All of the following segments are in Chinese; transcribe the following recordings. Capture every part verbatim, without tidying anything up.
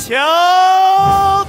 强。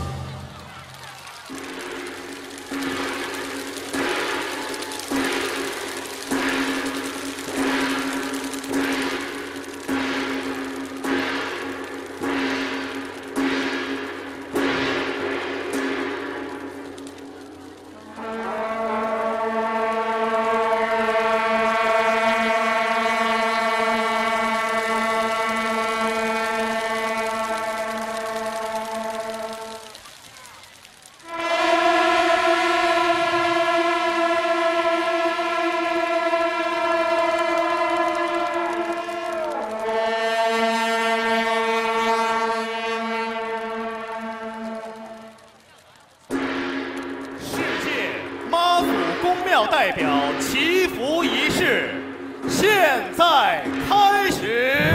代表祈福仪式现在开始。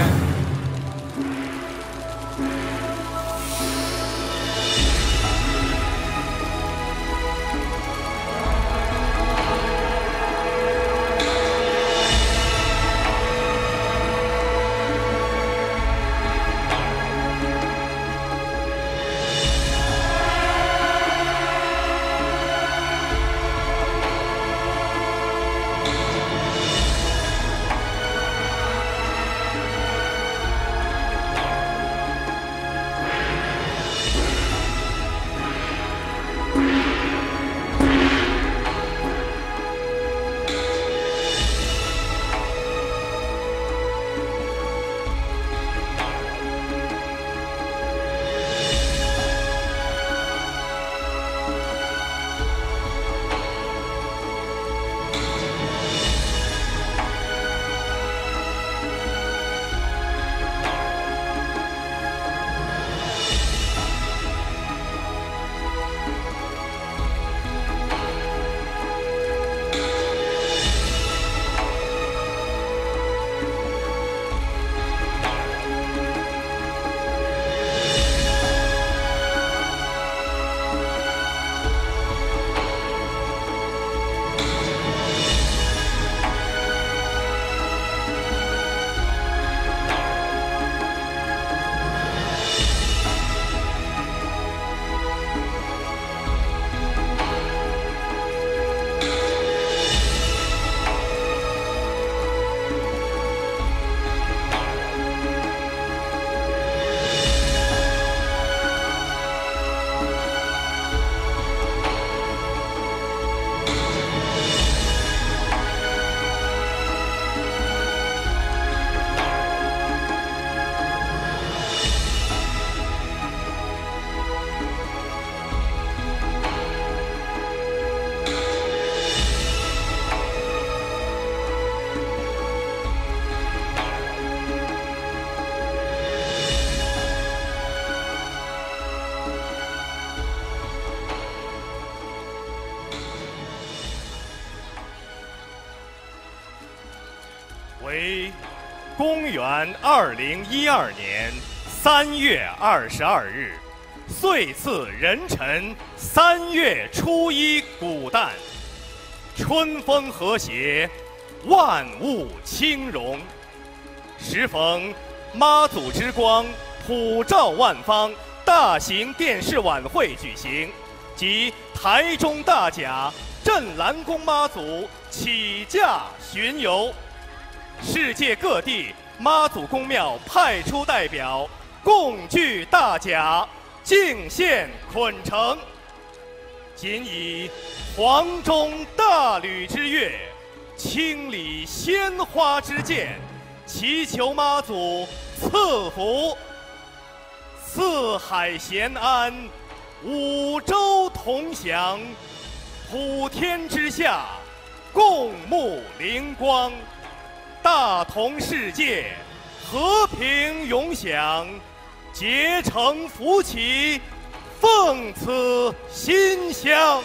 为公元二零一二年三月二十二日，岁次壬辰三月初一古诞，春风和谐，万物清荣。时逢妈祖之光普照万方大型电视晚会举行，及台中大甲镇澜宫妈祖起驾巡游。世界各地妈祖公庙派出代表共聚大甲，敬献捆城。仅以黄钟大吕之乐，清理鲜花之剑，祈求妈祖赐福，四海咸安，五洲同享，普天之下共沐灵光。大同世界和平永享，结成福气，奉此馨香。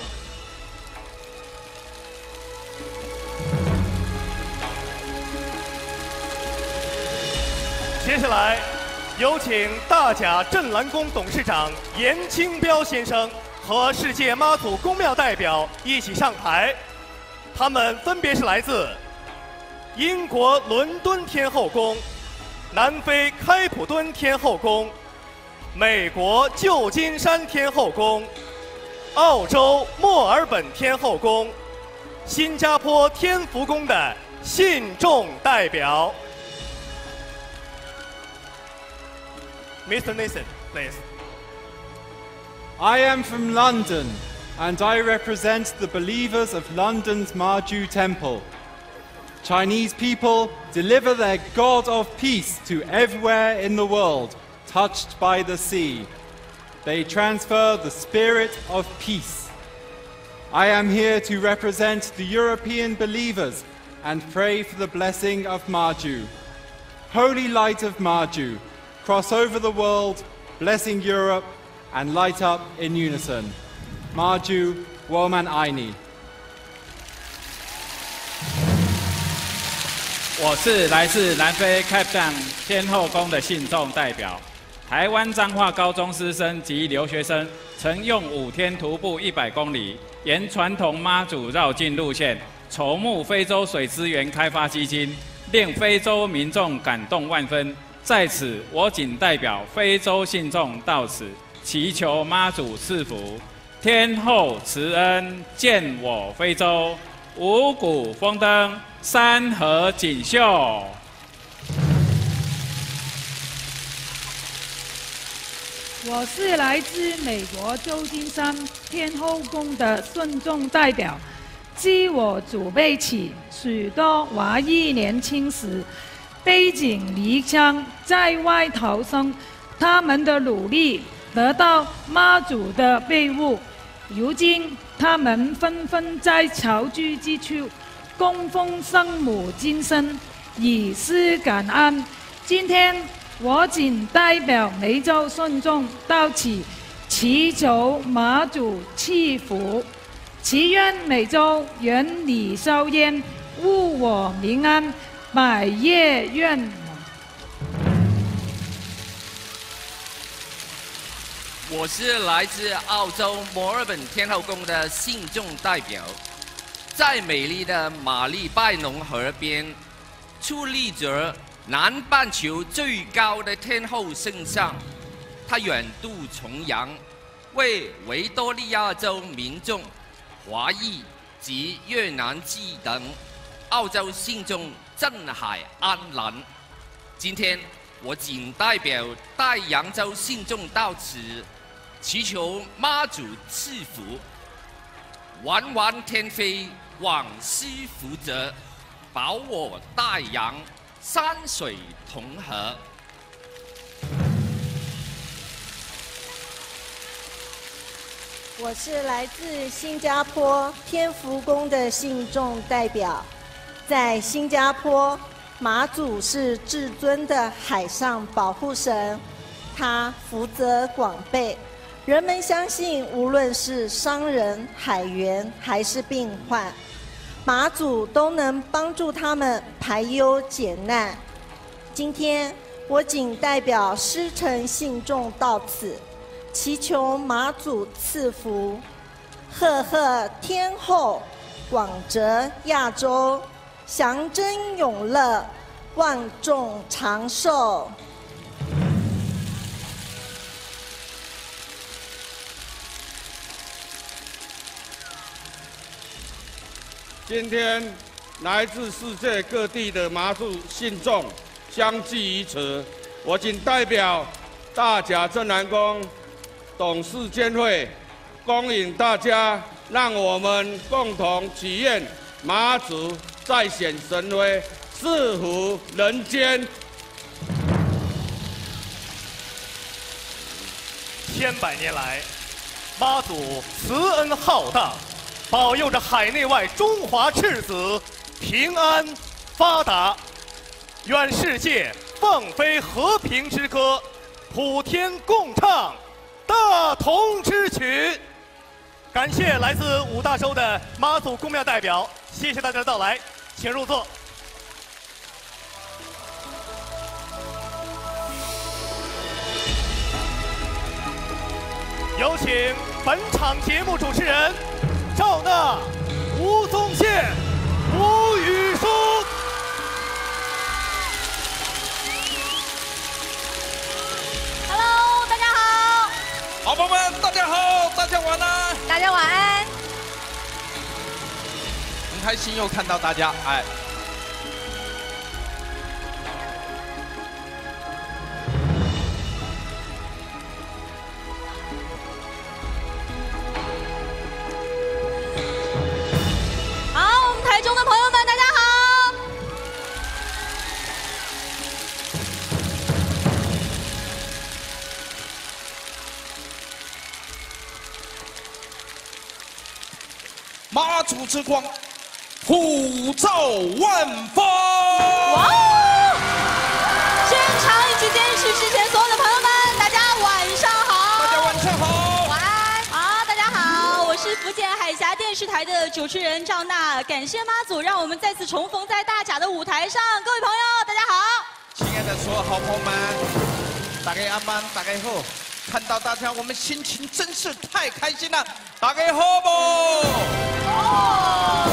接下来，有请大甲镇澜宫董事长严清标先生和世界妈祖公庙代表一起上台，他们分别是来自英国伦敦天后宫、南非开普敦天后宫、 美国旧金山天后宫、澳洲墨尔本天后宫、新加坡天福宫的信众代表。Mister Nathan, please. I am from London, and I represent the believers of London's Maju Temple. Chinese people deliver their God of peace to everywhere in the world touched by the sea. They transfer the spirit of peace. I am here to represent the European believers and pray for the blessing of Maju. Holy light of Maju, cross over the world, blessing Europe, and light up in unison. Maju, Woman Aini. 我是来自南非 Cape Town 天后宫的信众代表，台湾彰化高中师生及留学生曾用五天徒步一百公里，沿传统妈祖绕境路线，筹募非洲水资源开发基金，令非洲民众感动万分。在此，我仅代表非洲信众到此，祈求妈祖赐福，天后慈恩，见我非洲，五谷丰登。 山河锦绣。 我是来自美国旧金山天后宫的信众代表。自我祖辈起，许多华裔年轻时背井离乡，在外逃生，他们的努力得到妈祖的庇护。如今，他们纷纷在侨居之处。 供奉圣母金身，以示感恩。今天我仅代表梅州信众到此，祈求妈祖赐福，祈愿梅州远离硝烟，物我民安，百业圆满。 我是来自澳洲墨尔本天后宫的信众代表。 在美丽的马利拜农河边，矗立着南半球最高的天后圣像。她远渡重洋，为维多利亚州民众、华裔及越南籍等澳洲信众镇海安澜。今天，我仅代表大洋洲信众到此，祈求妈祖赐福，弯弯天飞。 往西福泽，保我大洋山水同和。 我是来自新加坡天福宫的信众代表，在新加坡，妈祖是至尊的海上保护神，他福泽广备。 人们相信，无论是商人、海员还是病患，妈祖都能帮助他们排忧解难。今天，我仅代表师承信众到此，祈求妈祖赐福，赫赫天后，广泽亚洲，祥珍永乐，万众长寿。 今天，来自世界各地的妈祖信众相聚于此，我仅代表大甲镇南宫董事监会，恭迎大家，让我们共同祈愿妈祖再显神威，赐福人间。 千百年来，妈祖慈恩浩荡。 保佑着海内外中华赤子平安发达，愿世界放飞和平之歌，普天共唱大同之曲。感谢来自五大洲的妈祖宫庙代表，谢谢大家的到来，请入座。有请本场节目主持人。 赵娜、吴宗宪、吴宇舒。 Hello， 大家好。 宝宝们，大家好，大家晚安， 大家晚安。 很开心又看到大家，哎。 台中的朋友们，大家好！ 妈祖之光，普照万方！ 哇哦！现场以及电视之前所有的朋友们，大家晚上好！ 大家晚上好！ 晚安！好，大家好，我是福建海峡电视台的主持人赵娜，感谢妈祖，让我们再次重逢在大甲的舞台上。各位朋友，大家好！ 亲爱的所有好朋友们，大家安安，大家好！看到大家，我们心情真是太开心了，大家好不？ 哦！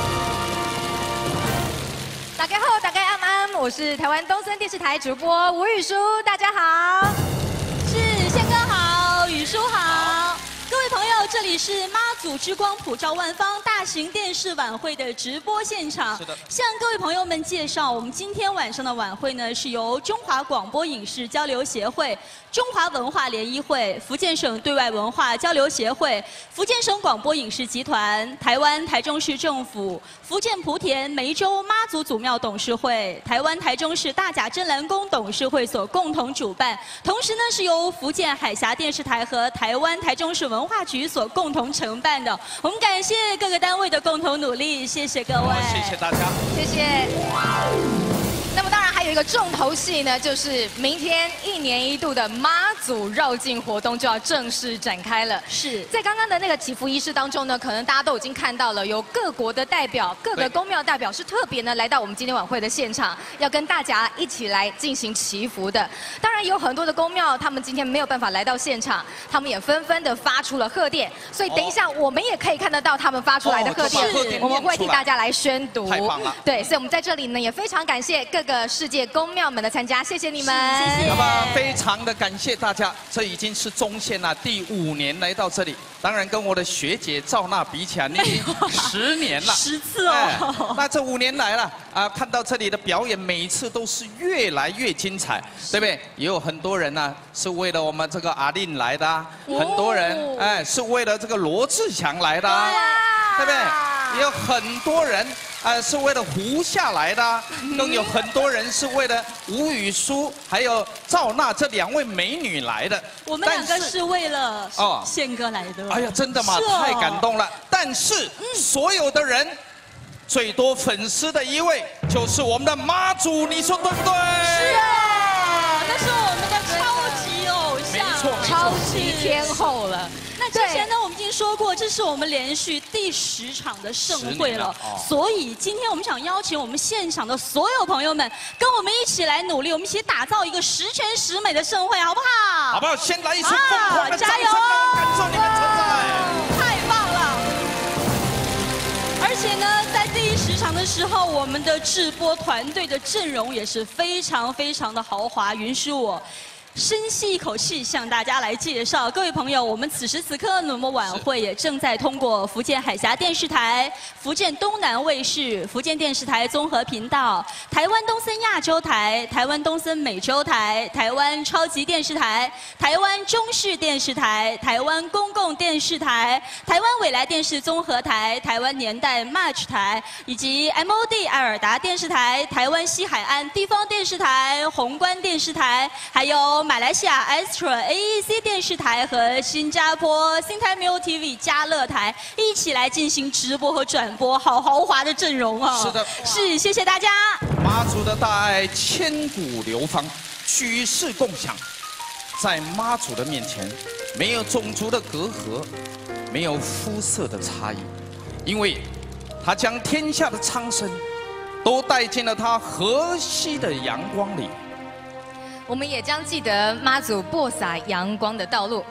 大家好，大家安安，我是台湾东森电视台主播吴雨舒，大家好。 是宪哥好，雨舒好。 各位朋友，这里是妈祖之光普照万方大型电视晚会的直播现场。 是的。 向各位朋友们介绍，我们今天晚上的晚会呢，是由中华广播影视交流协会、中华文化联谊会、福建省对外文化交流协会、福建省广播影视集团、台湾台中市政府、福建莆田梅州妈祖祖庙董事会、台湾台中市大甲镇澜宫董事会所共同主办，同时呢，是由福建海峡电视台和台湾台中市文化局所共同承办的。我们感谢各个单位的共同努力，谢谢各位， 谢谢大家， 谢谢。那么当然还有一个重头戏呢，就是明天一年一度的妈祖绕境活动就要正式展开了。 是在刚刚的那个祈福仪式当中呢，可能大家都已经看到了，有各国的代表、各个宫庙代表是特别呢来到我们今天晚会的现场，要跟大家一起来进行祈福的。当然也有很多的宫庙，他们今天没有办法来到现场，他们也纷纷的发出了贺电，所以等一下我们也可以看得到他们发出来的贺电， 哦、 我们会替大家来宣读。 太棒了！ 对，所以我们在这里呢也非常感谢各个世界宫庙们的参加，谢谢你们， 谢谢。 那么非常的感谢大家，这已经是中线了，第五年来到这里。当然跟我的学姐赵娜比起来，你已经十年了， 十次哦。哎、 那这五年来了啊，看到这里的表演，每一次都是越来越精彩，对不对？也有很多人呢、啊、是为了我们这个阿令来的、啊，哦、很多人哎是为了这个罗志祥来的、啊，对不对？也有很多人。 呃，是为了胡夏来的，更有很多人是为了吴雨舒还有赵娜这两位美女来的。 我们两个是为了哦宪哥来的。 哎呀，真的吗？哦、太感动了。但是、嗯、所有的人最多粉丝的一位就是我们的妈祖，你说对不对？ 是啊，那是我们的超级偶像， 没错， 超级天后了。 那之前呢，我们已经说过，这是我们连续第十场的盛会了，了哦、所以今天我们想邀请我们现场的所有朋友们，跟我们一起来努力，我们一起打造一个十全十美的盛会，好不好？ 好不好？先来一束疯狂的掌声， 加油！ 感受你们存在， 太棒了！而且呢，在第一十场的时候，我们的制播团队的阵容也是非常非常的豪华，允许我。 深吸一口气，向大家来介绍。各位朋友，我们此时此刻呢，我们晚会也正在通过福建海峡电视台、福建东南卫视、福建电视台综合频道、台湾东森亚洲台、台湾东森美洲台、台湾超级电视台、台湾中视电视台、台湾公共电视台、台湾未来电视综合台、台湾年代 Match 台，以及 M O D 艾尔达电视台、台湾西海岸地方电视台、宏观电视台，还有。 马来西亚 Astra A E C 电视台和新加坡新台 M O T V 嘉乐台一起来进行直播和转播，好豪华的阵容啊！ 是的， 是谢谢大家。 妈祖的大爱千古流芳，举世共享。在妈祖的面前，没有种族的隔阂，没有肤色的差异，因为他将天下的苍生都带进了他和煦的阳光里。 我们也将记得妈祖播撒阳光的道路。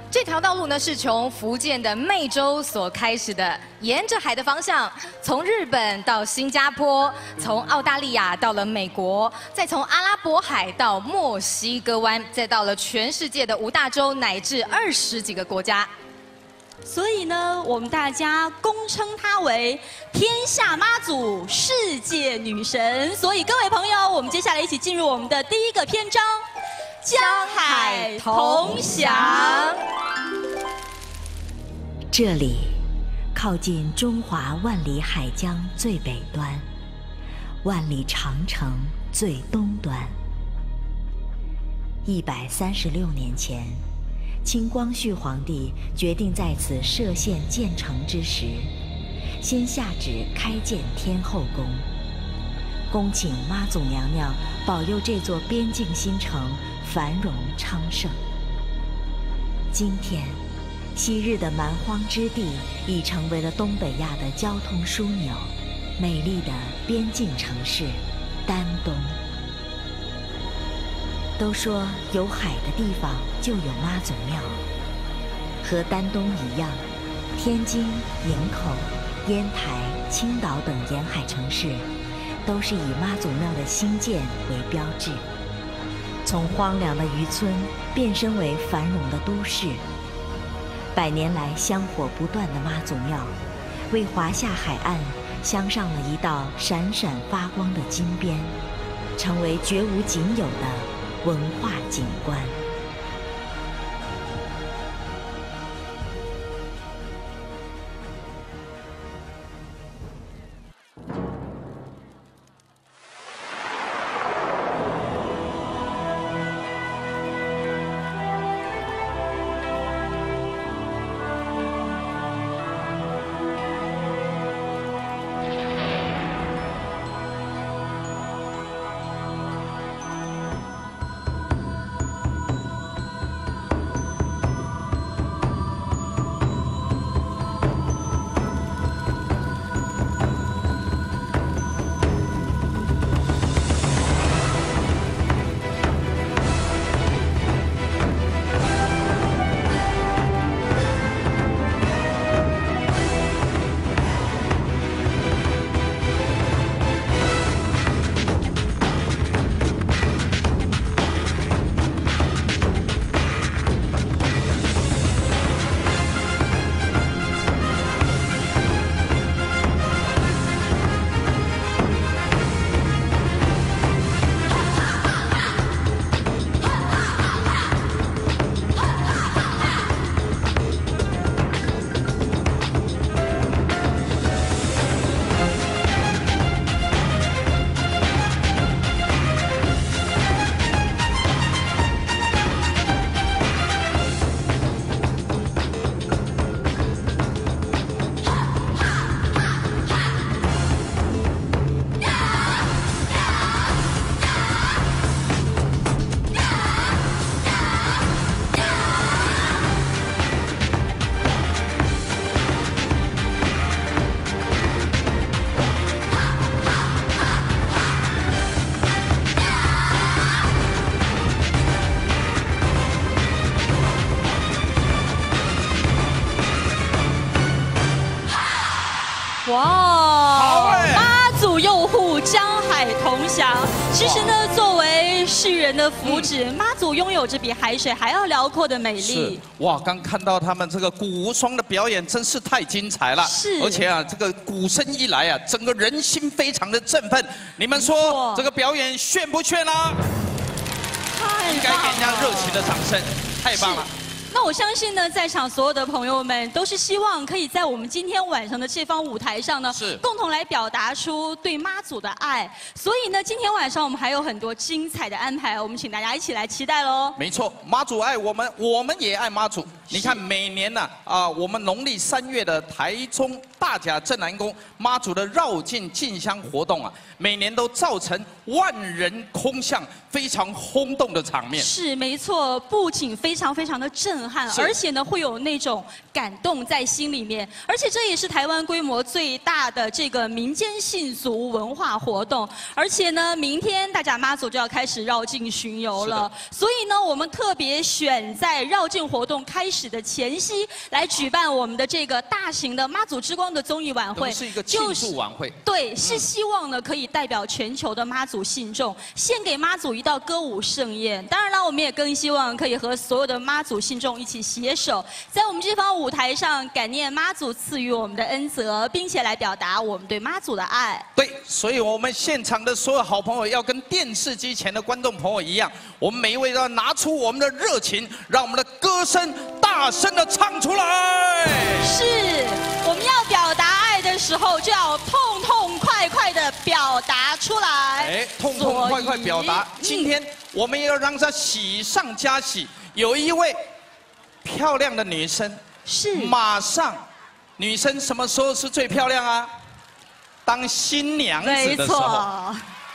这条道路呢是从福建的湄洲所开始的，沿着海的方向，从日本到新加坡，从澳大利亚到了美国，再从阿拉伯海到墨西哥湾，再到了全世界的五大洲乃至二十几个国家。 所以呢，我们大家公称她为天下妈祖、世界女神。所以各位朋友，我们接下来一起进入我们的第一个篇章——江海同祥。 这里靠近中华万里海疆最北端，万里长城最东端。一百三十六年前，清光绪皇帝决定在此设县建城之时，先下旨开建天后宫，恭请妈祖娘娘保佑这座边境新城繁荣昌盛。今天，昔日的蛮荒之地已成为了东北亚的交通枢纽，美丽的边境城市丹东。都说有海的地方就有妈祖庙，和丹东一样，天津、营口、烟台、青岛等沿海城市都是以妈祖庙的兴建为标志，从荒凉的渔村变身为繁荣的都市。百年来香火不断的妈祖庙，为华夏海岸镶上了一道闪闪发光的金边，成为绝无仅有的文化景观。 哇，妈祖佑护，江海同祥。其实呢，作为世人的福祉，妈祖拥有着比海水还要辽阔的美丽。 是哇，刚看到他们这个鼓无双的表演，真是太精彩了。 是， 而且啊，这个鼓声一来啊，整个人心非常的振奋。你们说这个表演炫不炫啊？ 太应该给人家热情的掌声，太棒了。 那我相信呢，在场所有的朋友们都是希望可以在我们今天晚上的这方舞台上呢， 是共同来表达出对妈祖的爱。所以呢，今天晚上我们还有很多精彩的安排，我们请大家一起来期待喽。 没错，妈祖爱我们，我们也爱妈祖。你看，每年呢、啊，啊，我们农历三月的台中大甲镇南宫妈祖的绕境进香活动啊，每年都造成万人空巷，非常轰动的场面。 是没错，不仅非常非常的震震撼， 是而且呢会有那种感动在心里面，而且这也是台湾规模最大的这个民间信俗文化活动，而且呢，明天大甲妈祖就要开始绕境巡游了，所以呢，我们特别选在绕境活动开始的前夕来举办我们的这个大型的妈祖之光的综艺晚会， 是一个庆祝晚会。 对，是希望呢可以代表全球的妈祖信众，献给妈祖一道歌舞盛宴。当然了，我们也更希望可以和所有的妈祖信众一起携手，在我们这方舞台上感念妈祖赐予我们的恩泽，并且来表达我们对妈祖的爱。 对，所以我们现场的所有好朋友要跟电视机前的观众朋友一样，我们每一位都要拿出我们的热情，让我们的歌声大声的唱出来。 是，我们要表达爱的时候，就要痛痛快快的表达出来。 哎，痛痛快快表达。今天我们也要让它喜上加喜。有一位漂亮的女生， 是马上，女生什么时候是最漂亮啊？当新娘子的时候。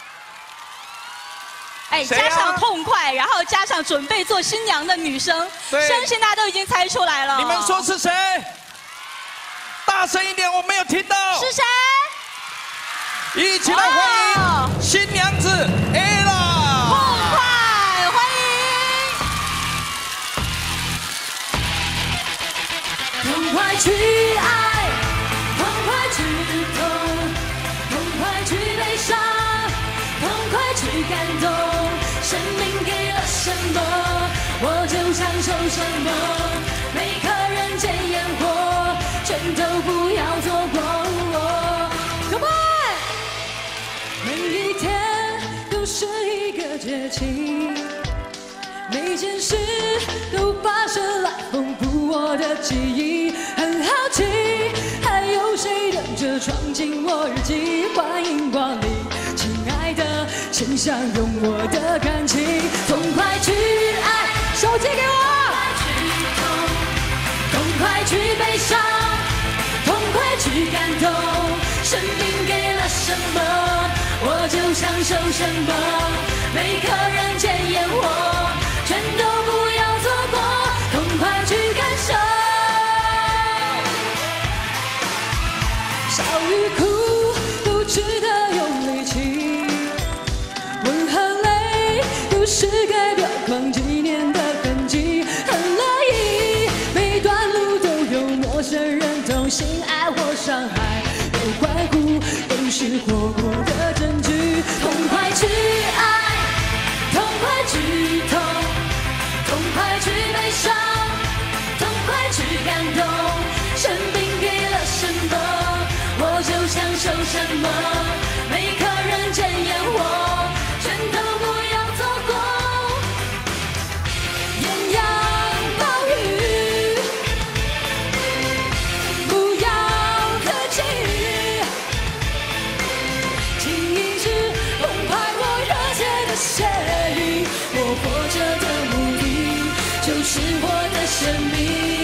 哎， 啊、 加上痛快，然后加上准备做新娘的女生，相信大家都已经猜出来了。 你们说是谁？大声一点，我没有听到。 是谁？ 一起来欢迎新娘子 Ella。 痛快欢迎！ 痛快去爱，痛快去痛，痛快去悲伤，痛快去感动。生命给了什么，我就享受什么。每个人间烟火，全都不要错过。Come on， 每一天都是一个节气，每件事都发生来丰富我的记忆。很好奇，还有谁等着闯进我日记？欢迎光临。亲爱的，请享用我的感情，痛快去爱，手机给我。痛快去悲伤，痛快去感动。生命给了什么，我就享受什么。每个人间烟火，全都不要错过，痛快去感受。笑与哭都值得用力气，吻和泪都是改表光几年的痕迹。很乐意，每段路都有陌生人同行，爱或伤害，有关乎都是活过的证据。痛快去爱，痛快去痛，痛快去悲伤，痛快去感动。生命给了什么，我就享受什么。每个人间烟火，全都不要错过。艳阳暴雨，不要客气，请一直澎湃我热切的血液。我活着的目的，就是我的生命。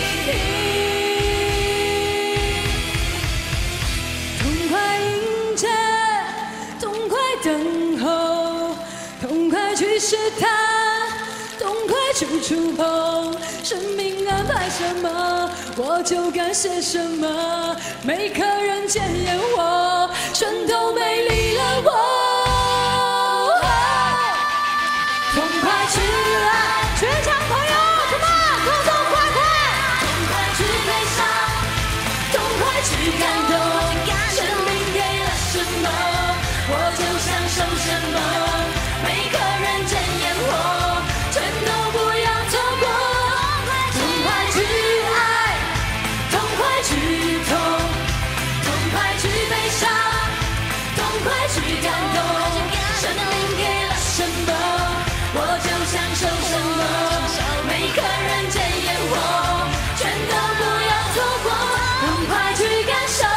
痛快迎接，痛快等候，痛快去试探，痛快去触碰。生命安排什么，我就干些什么。每颗人间烟火，全都美丽了我。痛快去爱，全场朋友 ，Come on， 痛痛快快，痛快去悲伤，痛快去感动。生命给了什么，我就享受什么。每个人间烟火，全都不要错过。痛快去爱，痛快去痛，痛快去悲伤，痛快去感动。生命给了什么，我就享受什么。每个人间烟火，全都不要错过。痛快去感受。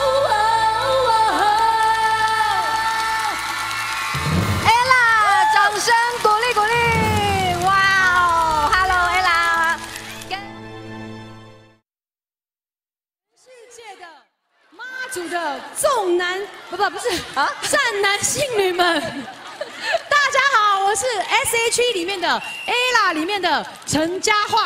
Ella， 掌声鼓励鼓励！哇哦 ，Hello Ella， 世界的妈祖的众男不不不是啊，善男信女们，大家好，我是 S H E 里面的 Ella 里面的陈嘉桦。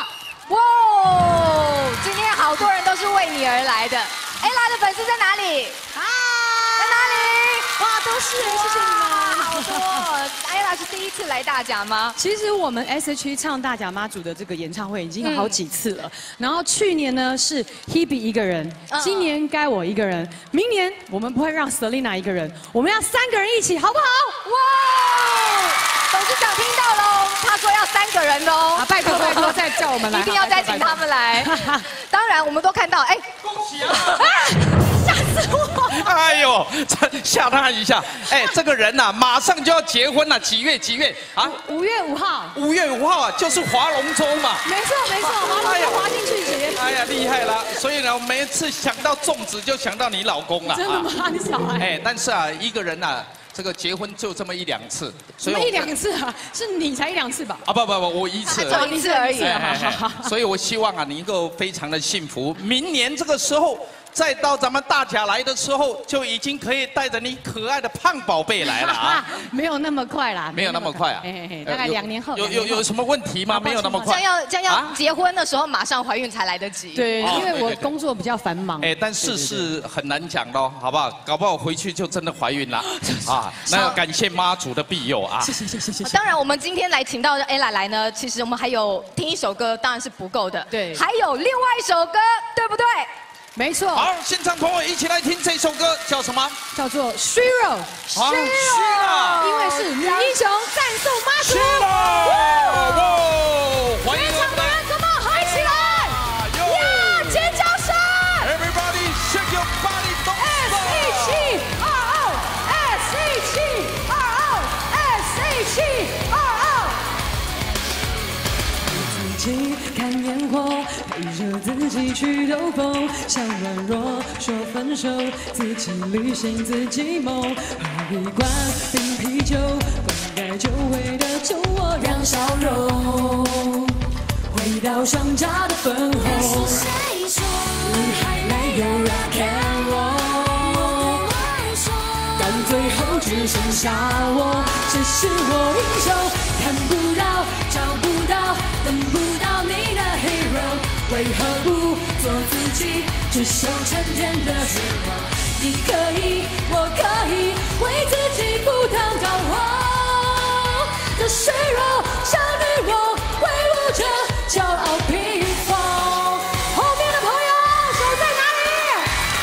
哇，今天好多人都是为你而来的。ella 的粉丝在哪里？啊，在哪里？ 哇，都是，谢谢你们， 好多。ella 是第一次来大甲吗？ 其实我们 S H E 唱大甲妈祖的这个演唱会已经有好几次了。然后去年呢是 Hebe 一个人，今年该我一个人，明年我们不会让 Selina 一个人，我们要三个人一起，好不好？ 哇！董事长听到喽，他说要三个人哦。 啊，拜托拜托，再叫我们来， 一定要再请他们来。当然，我们都看到，哎， 恭喜啊！ 吓死我！ 哎呦，这吓他一下。哎，这个人呐、啊，马上就要结婚了，几月几月啊？ 五月五号。 五月五号啊，就是划龙舟嘛。 没错没错，划龙舟划进去结。 哎呀，厉害了！所以呢，我每一次想到粽子，就想到你老公了。 真的吗？你小孩？ 哎，但是啊，一个人呐、啊。这个结婚就这么一两次， 所以一两次啊，是你才一两次吧？ 啊不不不，我一次， 就一次而已。 所以我希望啊，你能够非常的幸福。明年这个时候，再到咱们大甲来的时候，就已经可以带着你可爱的胖宝贝来了啊！ 没有那么快啦， 没有那么快啊， 大概两年后。 有有有什么问题吗？没有那么快。 将要将要结婚的时候，马上怀孕才来得及。 对，因为我工作比较繁忙。 哎，但世事很难讲咯，好不好？搞不好回去就真的怀孕了啊！那要感谢妈祖的庇佑啊！ 谢谢谢谢谢谢。 当然，我们今天来请到 ella 来呢，其实我们还有听一首歌，当然是不够的。 对， 还有另外一首歌，对不对？ 没错。 好，现场朋友一起来听这首歌，叫什么？ 叫做《虚弱》。 虚弱， 因为是女英雄赞颂妈祖。 哇！欢迎我们的怎么嗨起来？呀，尖叫声 ！Everybody shake your body, don't stop! S H E R O S H E R O S H E R O。自己看烟火，陪着自己去兜风，想软弱说分手，自己旅行自己梦，喝一罐冰啤酒，灌溉久违的酒窝让笑容回到双颊的粉红。雨还没有 rock and roll， 但最后只剩下我，这是我英雄，看不到，找不到，等不到你的 hero， 为何不做自己，只手成天的 hero？ 你可以，我可以，为自己赴汤蹈火的虚弱小女我，挥舞着骄傲披风。后面的朋友手在哪里？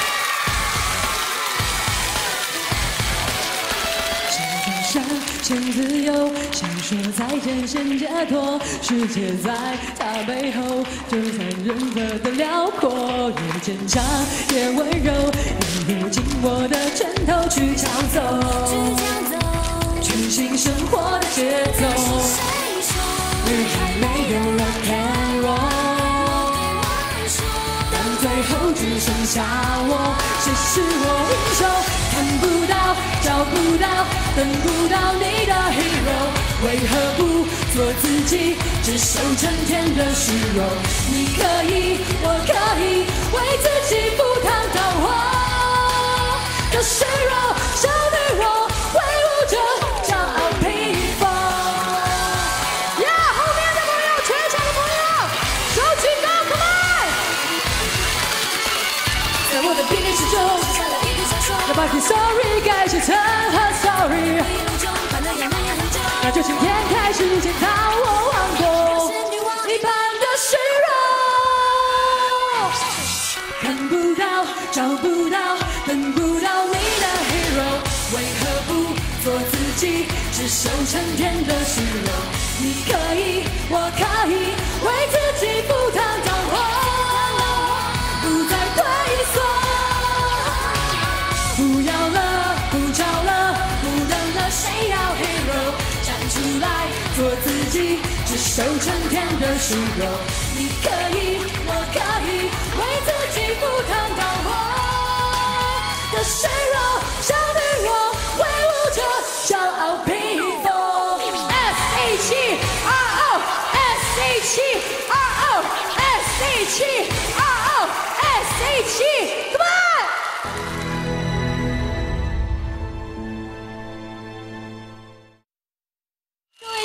想说先自由，想说再见，先解脱。世界在他背后，就算任何的辽阔，越坚强越温柔，也流进我的拳头去抢走，全新生活的节奏。雨还没有 rock and roll， 但最后只剩下我，谁是我英雄？看不到，找不到，等不到你的 hero， 为何不做自己，只手成天的虚荣？你可以，我可以，为自己赴汤蹈火的虚弱小女我，挥舞着骄傲披风。呀，后面的朋友，全场的朋友，手举高 ，come on！ 在我的平时中。要把 sorry 改写成和 sorry， 那就今天开始检讨我王国一般的虚弱，看不到，找不到，等不到你的 hero， 为何不做自己，只手成天的虚荣？你可以，我可以，为自己赴汤蹈火，不再退缩。不要了，不吵了，不等了，谁要 hero？ 站出来，做自己，只手成天的虚荣。你可以，我可以，为自己赴汤蹈火的虚弱小女我，挥舞着骄傲披风。S H E R O S H E R O S H E R O S H E，Come on！ 亲爱的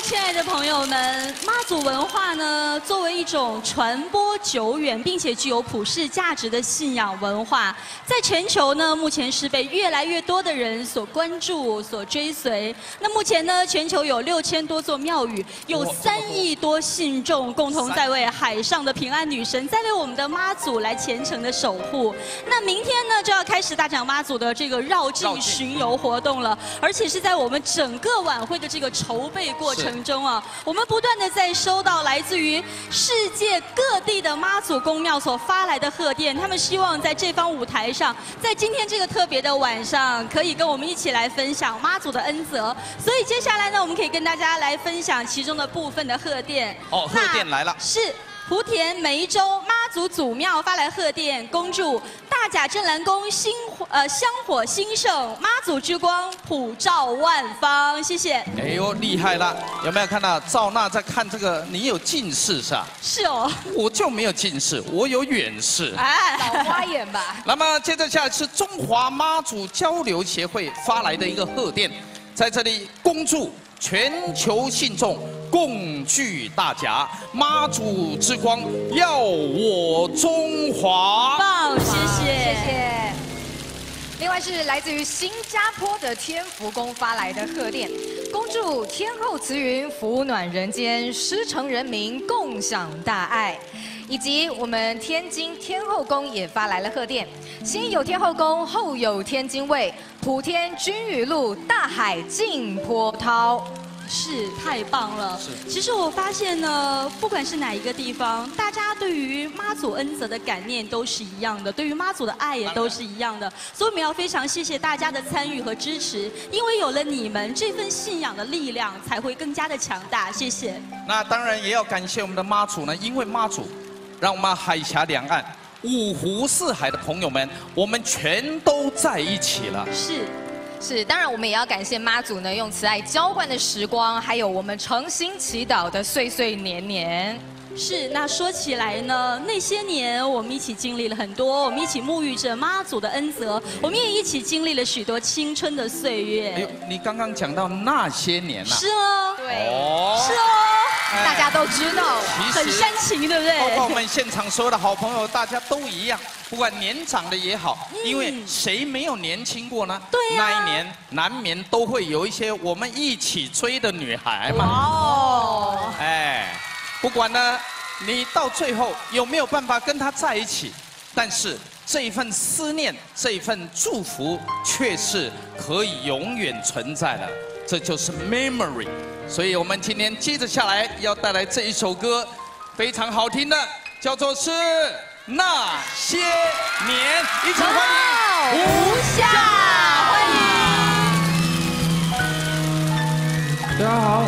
朋友们，妈祖文化呢，作为一种传播久远并且具有普世价值的信仰文化，在全球呢，目前是被越来越多的人所关注、所追随。那目前呢，全球有六千多座庙宇，有三亿多信众共同在为海上的平安女神，在为我们的妈祖来虔诚的守护。那明天呢，就要开始大甲妈祖的这个绕境巡游活动了，而且是在我们整个晚会的这个筹备过程中啊，我们不断的在收到来自于世界各地的妈祖公庙所发来的贺电，他们希望在这方舞台上，在今天这个特别的晚上，可以跟我们一起来分享妈祖的恩泽。所以接下来呢，我们可以跟大家来分享其中的部分的贺电。 哦，贺电来了。 是。莆田梅州妈祖祖庙发来贺电，恭祝大甲镇澜宫兴呃香火兴盛，妈祖之光普照万方。谢谢。 哎呦，厉害了！有没有看到赵娜在看这个？你有近视是吧？ 是哦。 我就没有近视，我有远视。 哎，老花眼吧。 那么接着下来是中华妈祖交流协会发来的一个贺电，在这里恭祝全球信众共聚大甲，妈祖之光耀我中华。 棒，谢谢， 谢谢。另外是来自于新加坡的天福宫发来的贺电，恭祝天后慈云福暖人间，师承人民共享大爱。以及我们天津天后宫也发来了贺电，先有天后宫，后有天津卫，普天君雨露，大海尽波涛。 是太棒了。其实我发现呢，不管是哪一个地方，大家对于妈祖恩泽的感念都是一样的，对于妈祖的爱也都是一样的。所以我们要非常谢谢大家的参与和支持，因为有了你们，这份信仰的力量才会更加的强大。谢谢。 那当然也要感谢我们的妈祖呢，因为妈祖让我们海峡两岸、五湖四海的朋友们，我们全都在一起了。 是。 是，当然我们也要感谢妈祖呢，用慈爱浇灌的时光，还有我们诚心祈祷的岁岁年年。 是，那说起来呢，那些年我们一起经历了很多，我们一起沐浴着妈祖的恩泽，我们也一起经历了许多青春的岁月。 哎呦，你刚刚讲到那些年啊？ 是哦， 对， 哦， 是哦。 大家都知道， 很煽情，对不对？ 包括我们现场所有的好朋友，大家都一样，不管年长的也好， 嗯、 因为谁没有年轻过呢？ 对呀、 啊，那一年难免都会有一些我们一起追的女孩嘛。 哦， 哎，不管呢，你到最后有没有办法跟她在一起，但是这一份思念，这一份祝福，却是可以永远存在的。这就是 memory。所以我们今天接着下来要带来这一首歌，非常好听的，叫做是那些年。一起欢迎吴夏，欢迎。 大家好，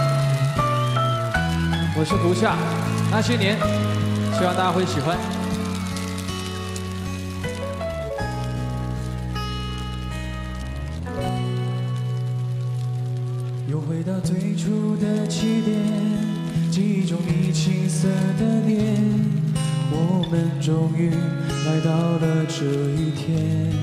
我是胡夏，那些年，希望大家会喜欢。又回到最初的起点，记忆中你青涩的脸，我们终于来到了这一天。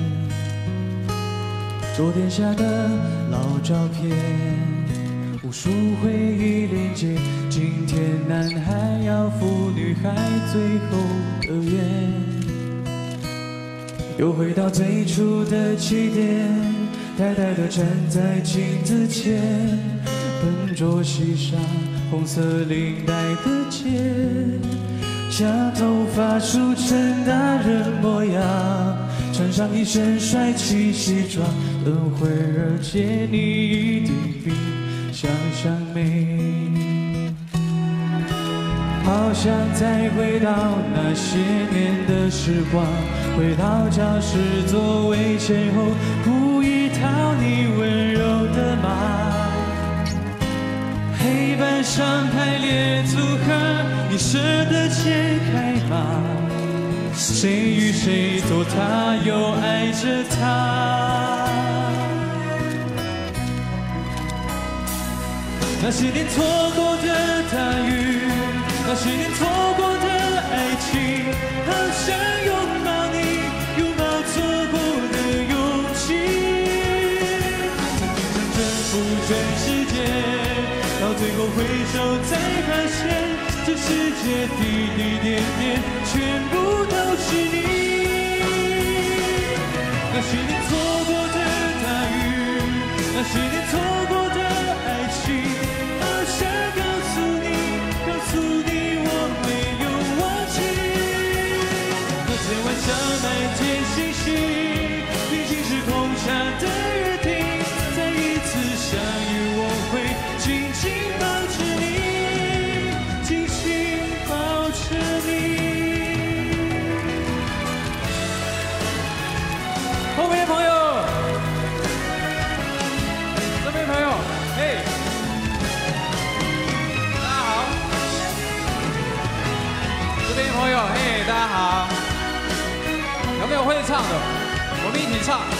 桌垫下的老照片，无数回忆连接，今天男孩要赴女孩最后的约。又回到最初的起点，呆呆地站在镜子前，笨拙系上红色领带的结，将头发梳成大人模样，穿上一身帅气西装，等会儿见你一定比想象美。好想再回到那些年的时光，回到教室座位前后铺一套你温柔的马，黑板上排列组合，你舍得解开吗？谁与谁做他又爱着他，那些年错过的大雨，那些年错过的爱情，好想拥抱你，拥抱错过的勇气。征服全世界，到最后回首才发现，这世界滴滴点点，全部都是你。那些年错过的大雨，那些年错过的爱情，好想告诉你，告诉你我没有忘记。那天晚上满天星星，平行时空下的约定，再一次相遇我会紧紧抱着你，紧紧抱着你。后面的朋友，这边朋友，嘿，大家好。这边朋友，嘿，大家好。有没有会唱的？我们一起唱。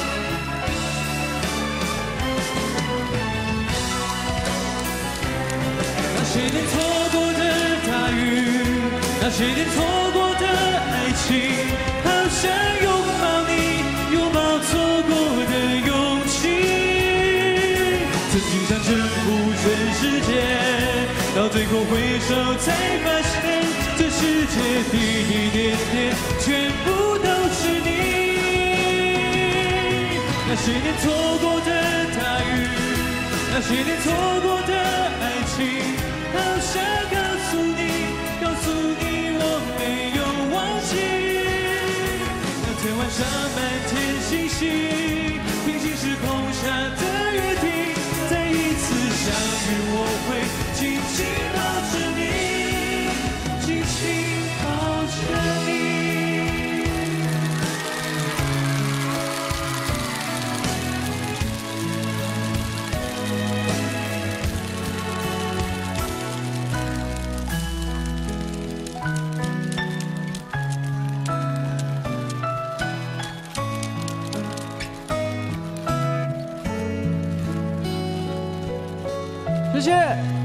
那些年错过的大雨，那些年错过的爱情，好想拥抱你，拥抱错过的勇气。曾经想征服全世界，到最后回首才发现，这世界滴滴点点，全部都是你。那些年错过的大雨，那些年错过的爱情，好想告诉你，告诉你我没有忘记。那天晚上满天星星，平行时空下的约定，再一次相遇我会紧紧抱着你，紧紧抱着你。谢谢。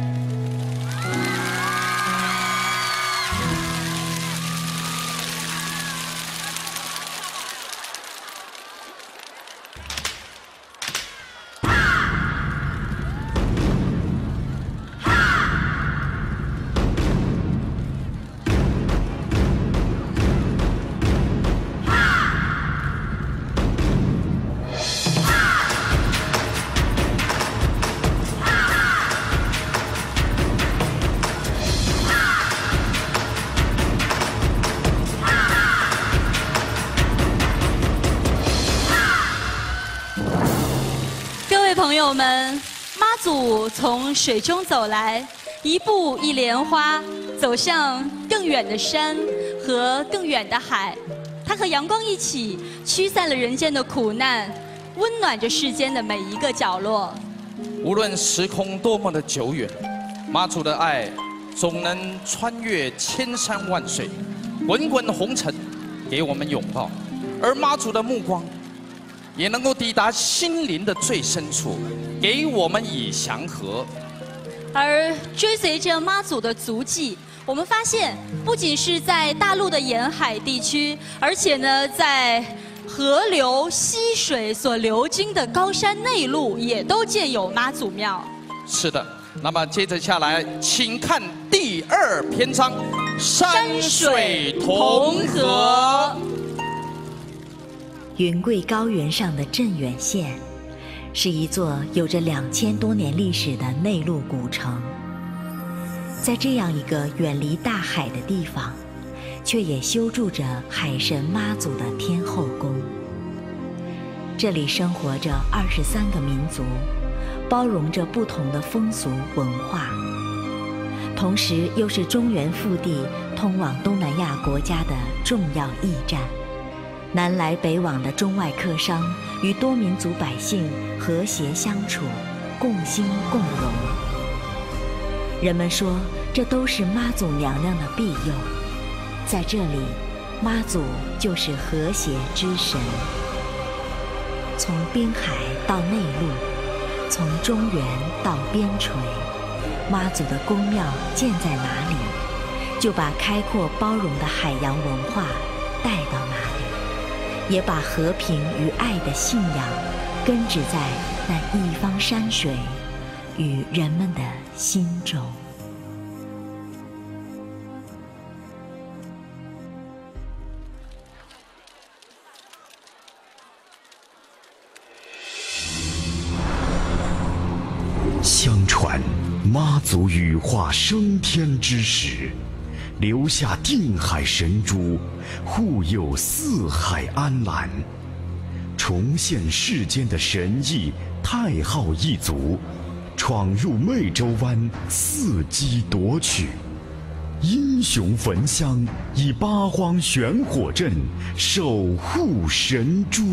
朋友们，妈祖从水中走来，一步一莲花，走向更远的山和更远的海。它和阳光一起，驱散了人间的苦难，温暖着世间的每一个角落。 无论时空多么的久远，妈祖的爱总能穿越千山万水，滚滚红尘，给我们拥抱；而妈祖的目光，也能够抵达心灵的最深处，给我们以祥和。 而追随着妈祖的足迹，我们发现，不仅是在大陆的沿海地区，而且呢，在河流溪水所流经的高山内陆，也都建有妈祖庙。 是的，那么接着下来，请看第二篇章：山水同河。 云贵高原上的镇远县，是一座有着两千多年历史的内陆古城。在这样一个远离大海的地方，却也修筑着海神妈祖的天后宫。这里生活着二十三个民族，包容着不同的风俗文化，同时又是中原腹地通往东南亚国家的重要驿站。南来北往的中外客商与多民族百姓和谐相处，共兴共荣。人们说，这都是妈祖娘娘的庇佑。在这里，妈祖就是和谐之神。从滨海到内陆，从中原到边陲，妈祖的宫庙建在哪里，就把开阔包容的海洋文化带到哪里，也把和平与爱的信仰根植在那一方山水与人们的心中。 相传，妈祖羽化升天之时，留下定海神珠，护佑四海安澜，重现世间的神异太昊一族，闯入湄洲湾，伺机夺取。英雄焚香，以八荒玄火阵守护神珠。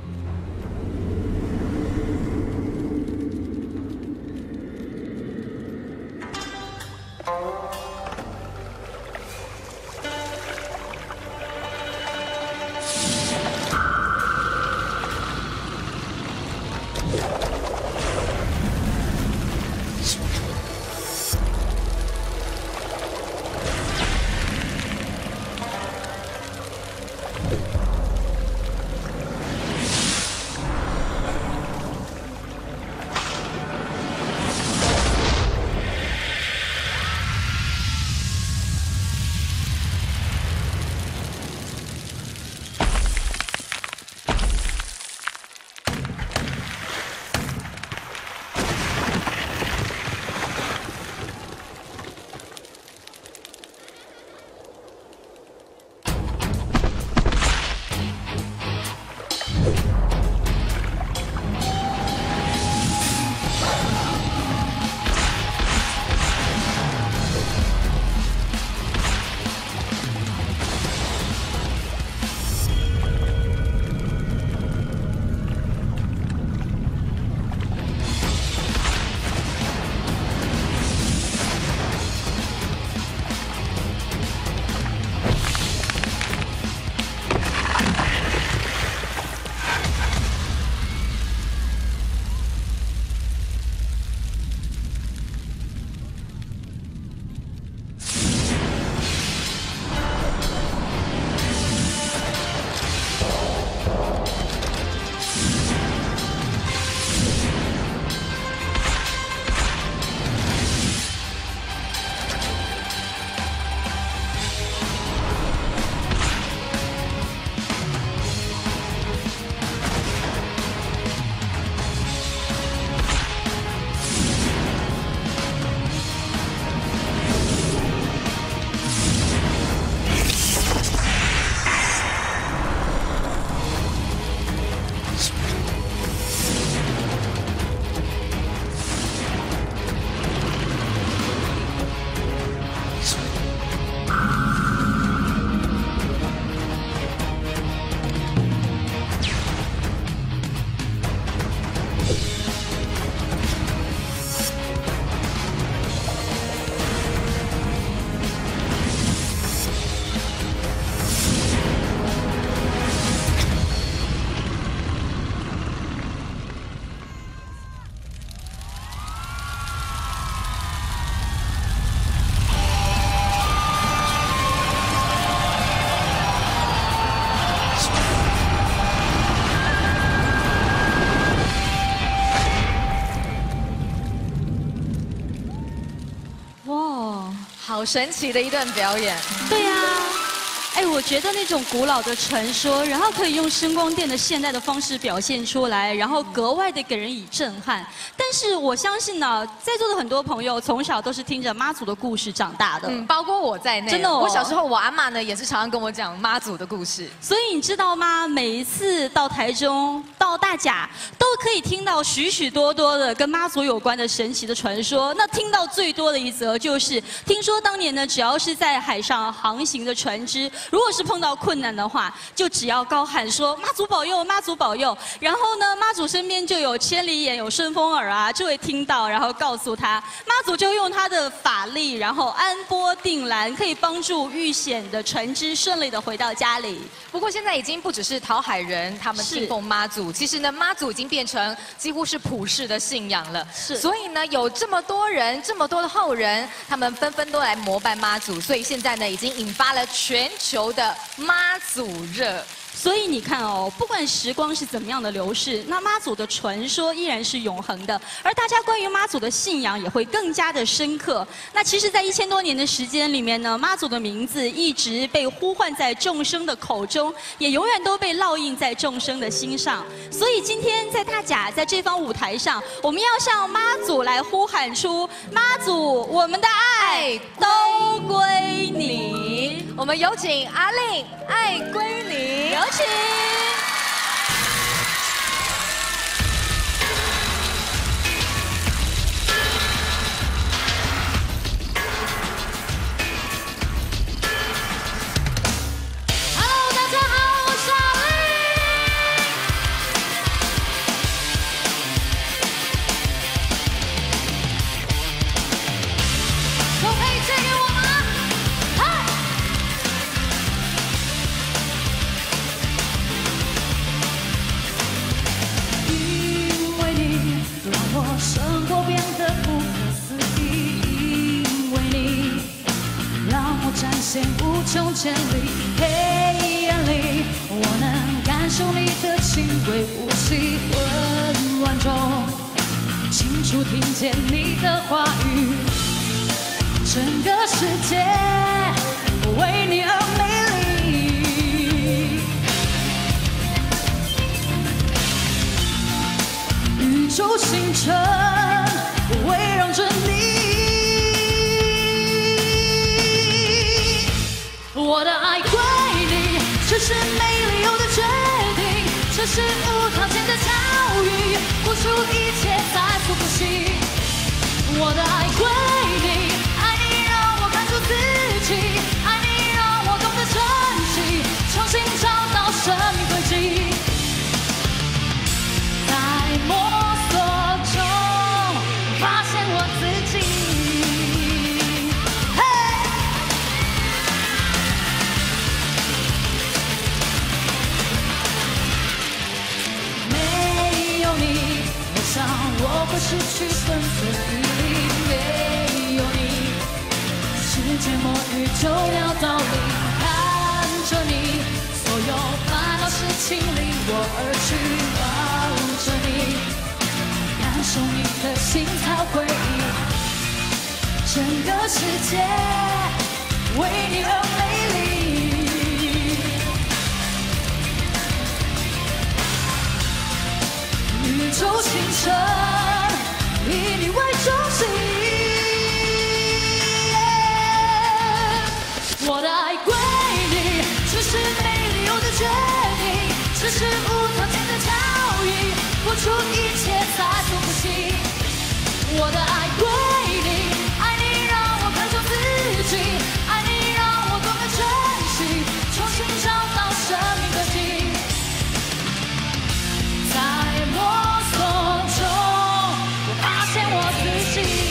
好神奇的一段表演。 对呀、啊，哎，我觉得那种古老的传说，然后可以用声光电的现代的方式表现出来，然后格外的给人以震撼。但是我相信呢，在座的很多朋友从小都是听着妈祖的故事长大的， 嗯，包括我在内。 真的、哦， 我小时候我阿嬷呢也是常常跟我讲妈祖的故事。 所以你知道吗？每一次到台中、到大甲，都可以听到许许多多的跟妈祖有关的神奇的传说。那听到最多的一则就是，听说当年呢，只要是在海上航行的船只，如果是碰到困难的话，就只要高喊说妈祖保佑，妈祖保佑。然后呢，妈祖身边就有千里眼、有顺风耳啊，就会听到，然后告诉他，妈祖就用他的法力，然后安波定澜，可以帮助遇险的船只顺利的回到家里。 不过现在已经不只是讨海人他们信奉妈祖，其实呢，妈祖已经变成几乎是普世的信仰了。 是， 所以呢，有这么多人，这么多的后人，他们纷纷都来膜拜妈祖，所以现在呢，已经引发了全球的妈祖热。 所以你看哦，不管时光是怎么样的流逝，那妈祖的传说依然是永恒的，而大家关于妈祖的信仰也会更加的深刻。那其实，在一千多年的时间里面呢，妈祖的名字一直被呼唤在众生的口中，也永远都被烙印在众生的心上。所以今天在大甲在这方舞台上，我们要向妈祖来呼喊出：妈祖，我们的爱都归你。 我们有请阿令，爱归你， 有请。 Hello， 大家好，我是阿令。手可以借给我吗？嗨！因为你让我生活变得不可思议，因为你让我展现无穷潜力。黑夜里，我能感受你的轻微呼吸，混乱中清楚听见你的话语。整个世界为你而美丽，宇宙星辰围绕着你。我的爱归你，这是没理由的决定，这是无条件的教育，付出一切在付不起。我的爱归你，爱你让我看出自己，爱你让我懂得珍惜，重新找到生命轨迹。在摸索中发现我自己。没有你，我想我会失去分寸比例。没有你，世界末日就要到临。看着你，所有烦恼事情离我而去，望着你，感受你的心跳回忆。整个世界为你而美丽，宇宙星辰以你为中心。我的爱归你，这是没理由的决定，这是无条件的教育，付出一切才付不起。我的爱归你，爱你让我看出自己，爱你让我懂得珍惜，重新找到生命轨迹。在摸索中，我发现我自己。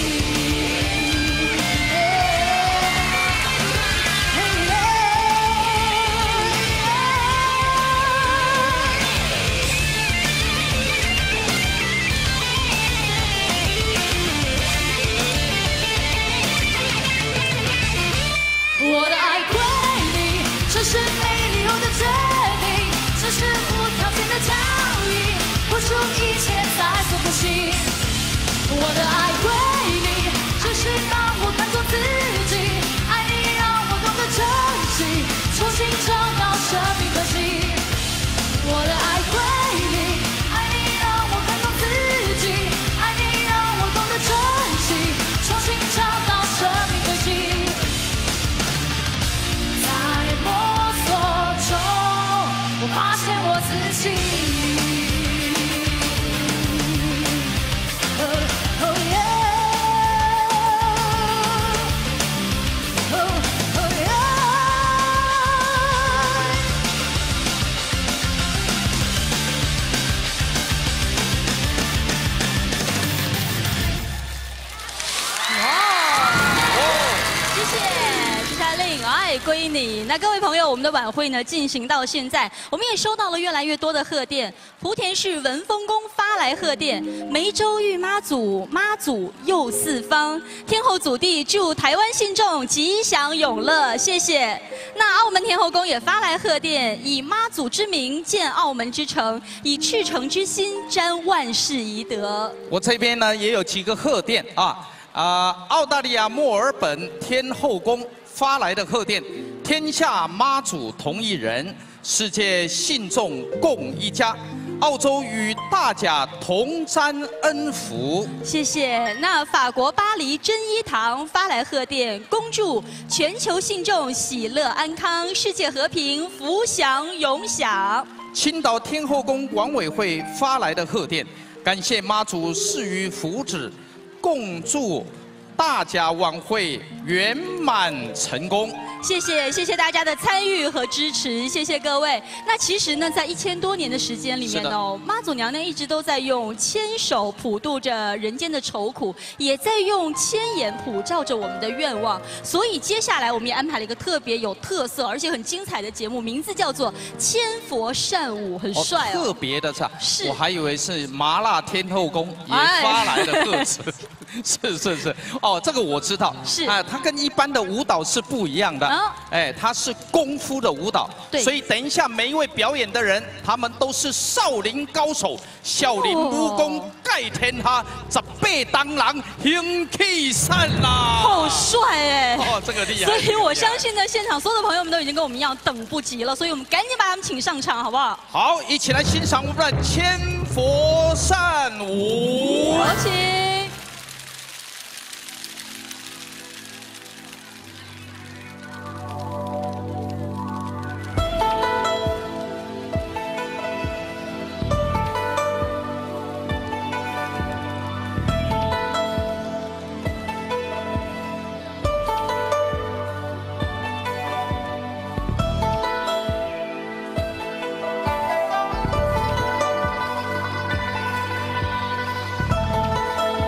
归你。那各位朋友，我们的晚会呢进行到现在，我们也收到了越来越多的贺电。莆田市文丰宫发来贺电，梅州玉妈祖，妈祖佑四方，天后祖地祝台湾信众吉祥永乐，谢谢。那澳门天后宫也发来贺电，以妈祖之名建澳门之城，以赤诚之心沾万事宜得。 我这边呢也有几个贺电啊。 啊、呃，澳大利亚墨尔本天后宫发来的贺电，天下妈祖同一人，世界信众共一家，澳洲与大甲同沾恩福。 谢谢。那法国巴黎真一堂发来贺电，恭祝全球信众喜乐安康，世界和平，福祥永享。 青岛天后宫管委会发来的贺电，感谢妈祖赐予福祉。 共祝大甲晚会圆满成功。 谢谢，谢谢大家的参与和支持，谢谢各位。那其实呢，在一千多年的时间里面哦，妈祖娘娘一直都在用牵手普渡着人间的愁苦，也在用千眼普照着我们的愿望。所以接下来我们也安排了一个特别有特色而且很精彩的节目，名字叫做《千佛善舞》，很帅哦。 哦特别的是吧？ 是， 我还以为是麻辣天后宫也发来的贺词。哎是是是，哦，这个我知道， 是啊，它跟一般的舞蹈是不一样的， 哦、 哎，它是功夫的舞蹈， 对， 所以等一下每一位表演的人，他们都是少林高手，少林武功盖天下，十八当郎行气散啦， 好帅哎， 哦，这个厉害， 所以我相信呢，现场所有的朋友们都已经跟我们一样等不及了，所以我们赶紧把他们请上场，好不好？ 好，一起来欣赏我们的千佛善舞， 有请。 啊。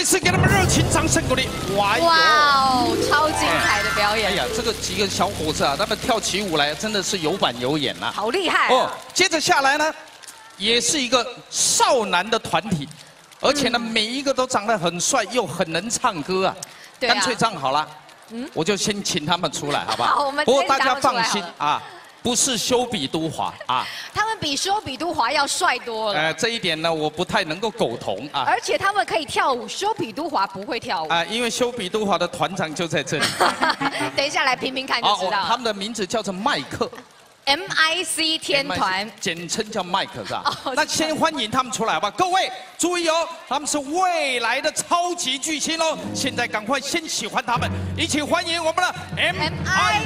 一次给他们热情掌声鼓励。哇哇哦，超精彩的表演！ 哎呀，这个几个小伙子啊，他们跳起舞来真的是有板有眼呐、啊， 好厉害、啊、 哦。接着下来呢，也是一个少男的团体，而且呢，嗯、每一个都长得很帅，又很能唱歌啊。对啊干脆这样好了，嗯，我就先请他们出来，好不好？ 好，我们不过大家放心啊。不是修比都华啊， 他们比修比都华要帅多了。 呃，这一点呢，我不太能够苟同啊。 而且他们可以跳舞，修比都华不会跳舞啊，因为修比都华的团长就在这里。 等一下来评评看就知道。 他们的名字叫做麦克 ，M I C 天团， 简称叫麦克是吧？哦、那先欢迎他们出来吧，各位注意哦，他们是未来的超级巨星哦。现在赶快先喜欢他们，一起欢迎我们的 M I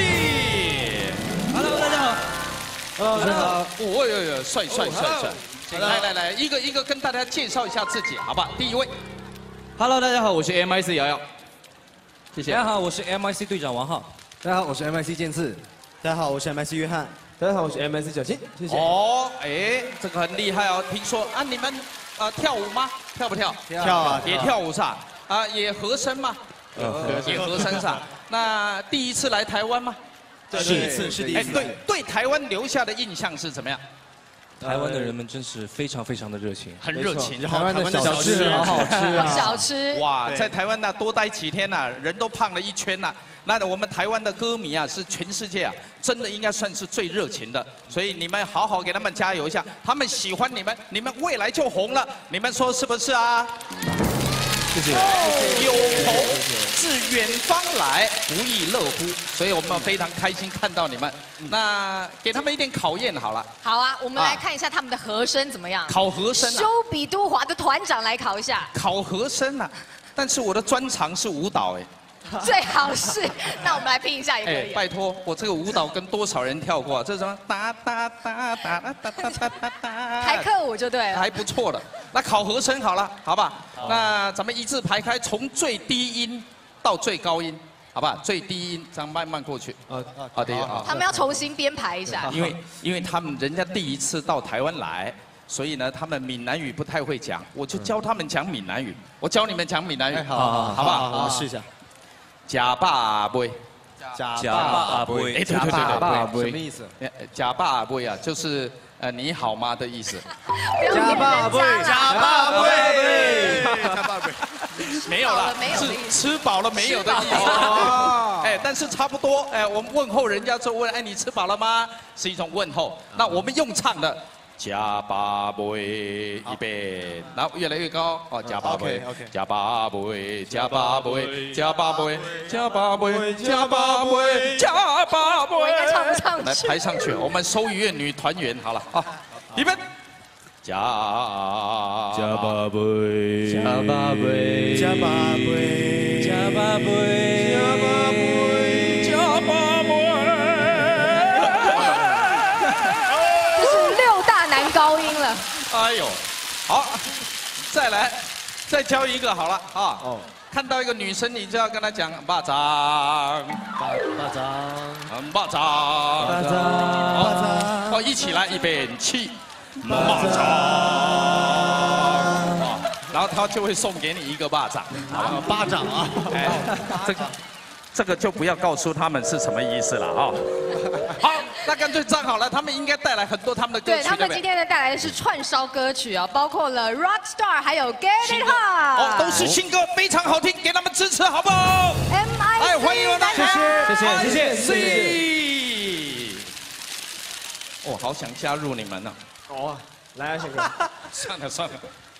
C。Hello， 大家好。Hello， 大家好。哦哟哟，帅帅帅帅！来来来，一个一个跟大家介绍一下自己，好吧？第一位。 Hello， 大家好，我是 M I C 瑶瑶。 谢谢。 大家好，我是 M I C 队长王浩。 大家好，我是 M I C 剑次。大家好，我是 M I C 约翰。大家好，我是 M I C 小金。谢谢。 哦，哎，这个很厉害哦。听说啊，你们呃跳舞吗？跳不跳？ 跳啊！ 也跳舞是吧？啊，也和声吗？也和声是吧？那第一次来台湾吗？ 是第一次，是第一次。 对对，台湾留下的印象是怎么样？ 台湾的人们真是非常非常的热情， 很热情。 台湾的小吃好好吃啊！ 小吃哇，在台湾呢多待几天呐，人都胖了一圈呐。那我们台湾的歌迷啊，是全世界啊，真的应该算是最热情的。所以你们好好给他们加油一下，他们喜欢你们，你们未来就红了。你们说是不是啊？ 谢谢。 有朋自远方来，不亦乐乎。所以我们非常开心看到你们。那给他们一点考验好了。 好啊，我们来看一下他们的和声怎么样。 考和声啊。 修比都华的团长来考一下。 考和声啊，但是我的专长是舞蹈哎。 最好是，那我们来拼一下也可以。 拜托，我这个舞蹈跟多少人跳过、啊？这是什么？哒哒哒哒哒哒哒哒哒。 台客舞就对了。 还不错的。那考和声好了，好吧？那咱们一字排开，从最低音到最高音，好吧？最低音这样慢慢过去。啊啊对啊。 他们要重新编排一下。 因为因为他们人家第一次到台湾来。所以呢，他们闽南语不太会讲，我就教他们讲闽南语。我教你们讲闽南语， 好好好不好？ 我们试一下。 假爸杯， 假爸杯， 哎，对对对对，什么意思？ 假爸杯啊，就是呃你好吗的意思。 假爸杯， 假爸杯， 假爸杯， 没有了，是吃饱了没有的意思。哎，但是差不多，哎，我们问候人家就问，哎，你吃饱了吗？是一种问候。那我们用唱的。加八倍一倍，然后越来越高哦，加八倍，加八倍，加八倍，加八倍，加八倍，加八倍，加八倍。 我应该唱不上去。 来排上去，我们收鱼院女团员好了啊，预备，加加八倍， 加八倍，加八倍， 加八倍， 加八倍，加八倍。 高音了， 哎呦，好，再来，再教一个好了啊。哦，看到一个女生，你就要跟她讲巴掌， 巴巴掌， 嗯，巴掌， 巴掌，巴掌。 哦，一起来，一边起，巴掌。然后他就会送给你一个巴掌， 啊，巴掌啊， 哎，这个这个就不要告诉他们是什么意思了啊。好。那干脆这样好了，他们应该带来很多他们的歌曲， 对他们今天呢带来的是串烧歌曲啊，包括了 Rockstar 还有 Get It Hot， 哦，都是新歌，非常好听，给他们支持好不好 ？M I C， 哎，欢迎我们， 谢谢，谢谢， 谢谢。我好想加入你们呢。 哦，来啊，贤哥。 算了算了。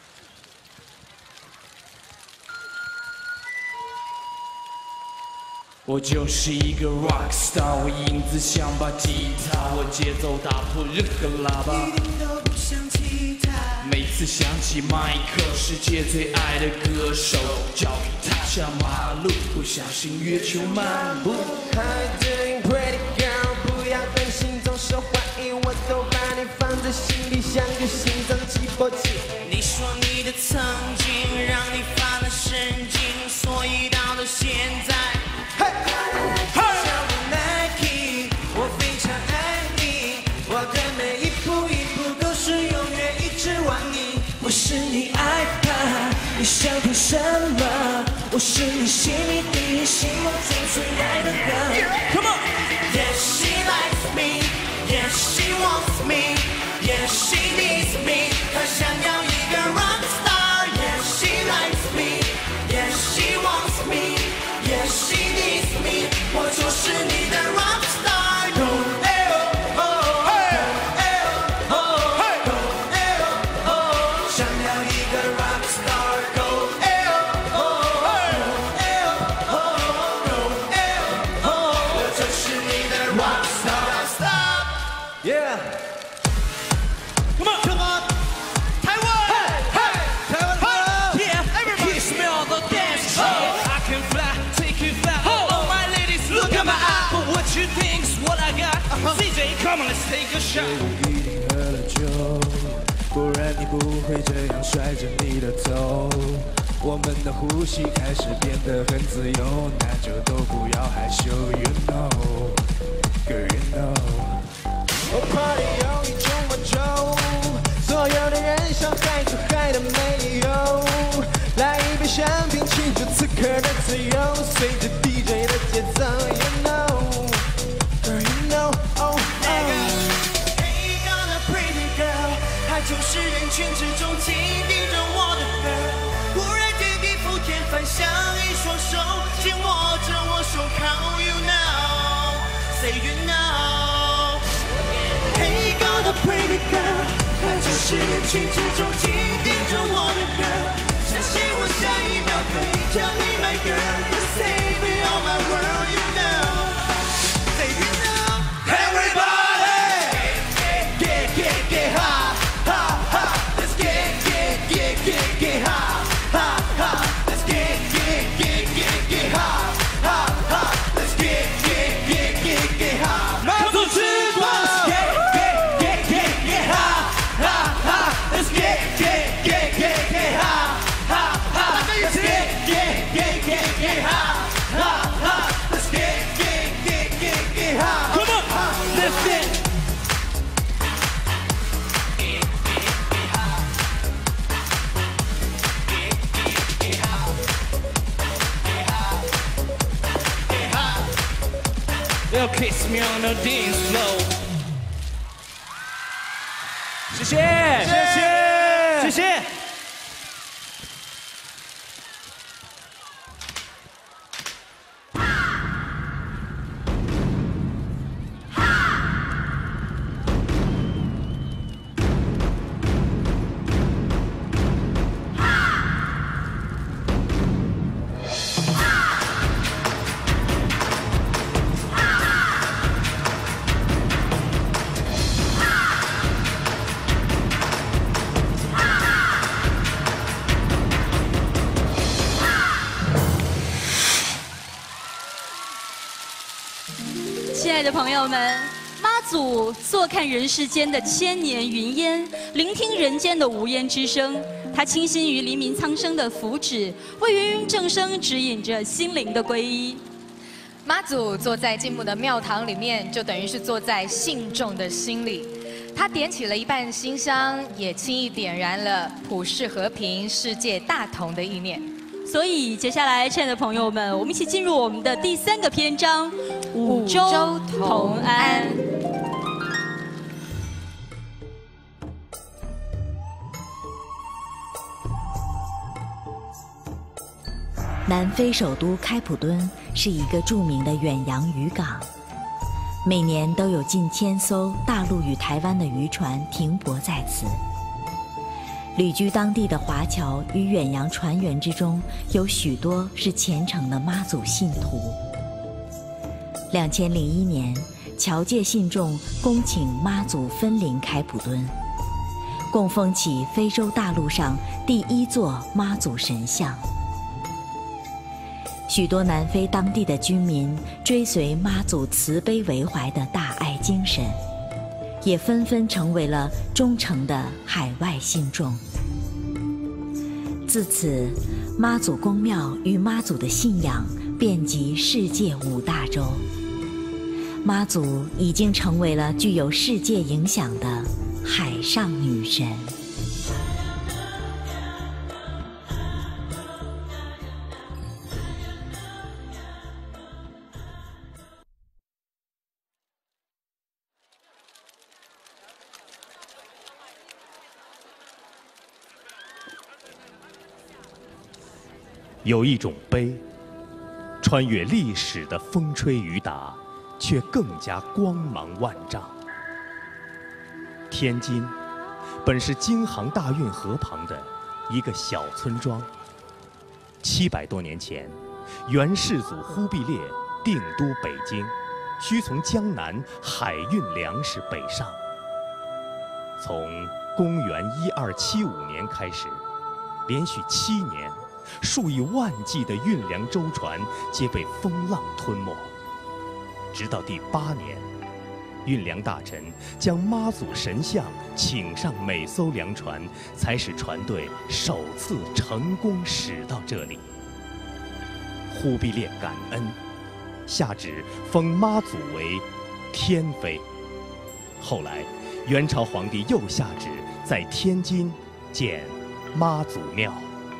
我就是一个 rock star， 我影子像把吉他，我节奏打破任何喇叭，一点都不像其他。每次想起迈克，世界最爱的歌手，脚比踏下马路，不小心月球漫步。How you doing, pretty girl？ 不要担心，总受欢迎，我都把你放在心里，像个心脏起搏器。你说你的曾经让你发了神经，所以到了现在。我非常爱你，我的每一步一步都是永远一直往你。我是你 iPad， 你你想听什么？我是你心里第一，心目中最爱的人。Come on! Yes, she likes me. Yes, she wants me. Yes, she needs me. 她想要一个 rock star. Yes, she likes me. Yes, she wants me. Yes, she needs me. 我就是你的 rock star. Go, eh, oh, oh, hey, eh, oh, oh, hey, go, eh, oh, oh. 想要一个 rock star. Go, eh, oh, oh, hey, eh, oh, oh, go, eh, oh, oh. 我就是你的 rock star. Yeah. Come on, come on. Taiwan. Hey, hey, Taiwan. Hey. Yeah, everybody. Kiss me on the dance floor. I can fly, take you fly. Oh, my ladies, look at my eye. But what you think's what I got? C J, come on, let's take a shot. 一定喝了酒，不然你不会这样甩着你的头。我们的呼吸开始变得很自由，那就都不要害羞 ，You know, girl, you know。我 party 有一种魔咒，所有的人想嗨就嗨的没有。来一杯香槟庆祝此刻的自由，随着 D J 的节奏 ，You know, girl, you know, oh, oh. Hey, got a pretty girl， 她就是人群之中紧盯着我的歌。忽然间地覆天翻，像一双手紧握着我手铐 ，You know, say you know。Hey, got a pretty girl， 她就是人群之中紧盯着我的歌。相信我，下一秒可以叫你 my girl，You save me all my world, you know，say you know。Everybody，get get get high, high high, let's get get get get get high, high high, let's get get get get get high, high high, let's get get get get get high。马祖之光。Let's get, get, get, get, get high, high, high. Let's get, get, get, get, get high, high, high. Let's get, get, get, get, get high. Come on, let's get. Get, get, get high. Get, get, get high. Get high. Get high. They'll kiss me on the dance floor. 谢谢，谢谢，谢谢。 亲爱的朋友们，妈祖坐看人世间的千年云烟，聆听人间的无言之声。他倾心于黎民苍生的福祉，为芸芸众生指引着心灵的皈依。 妈祖坐在进步的庙堂里面，就等于是坐在信众的心里。他点起了一半馨香，也轻易点燃了普世和平、世界大同的意念。 所以，接下来，亲爱的朋友们，我们一起进入我们的第三个篇章——五洲同安。 南非首都开普敦是一个著名的远洋渔港，每年都有近千艘大陆与台湾的渔船停泊在此。旅居当地的华侨与远洋船员之中，有许多是虔诚的妈祖信徒。两千零一年，侨界信众恭请妈祖分灵开普敦，供奉起非洲大陆上第一座妈祖神像。许多南非当地的居民追随妈祖慈悲为怀的大爱精神，也纷纷成为了忠诚的海外信众。自此，妈祖公庙与妈祖的信仰遍及世界五大洲。妈祖已经成为了具有世界影响的海上女神。 有一种悲，穿越历史的风吹雨打，却更加光芒万丈。天津本是京杭大运河旁的一个小村庄。七百多年前，元世祖忽必烈定都北京，需从江南海运粮食北上。从公元一二七五年开始，连续七年，数以万计的运粮舟船皆被风浪吞没。直到第八年，运粮大臣将妈祖神像请上每艘粮船，才使船队首次成功驶到这里。忽必烈感恩，下旨封妈祖为天妃。后来，元朝皇帝又下旨在天津建妈祖庙。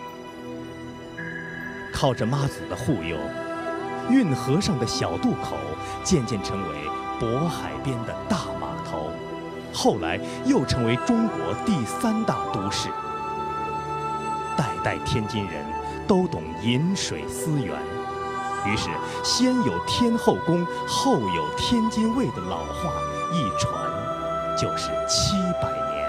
靠着妈祖的护佑，运河上的小渡口渐渐成为渤海边的大码头，后来又成为中国第三大都市。代代天津人都懂饮水思源，于是先有天后宫，后有天津卫的老话一传就是七百年。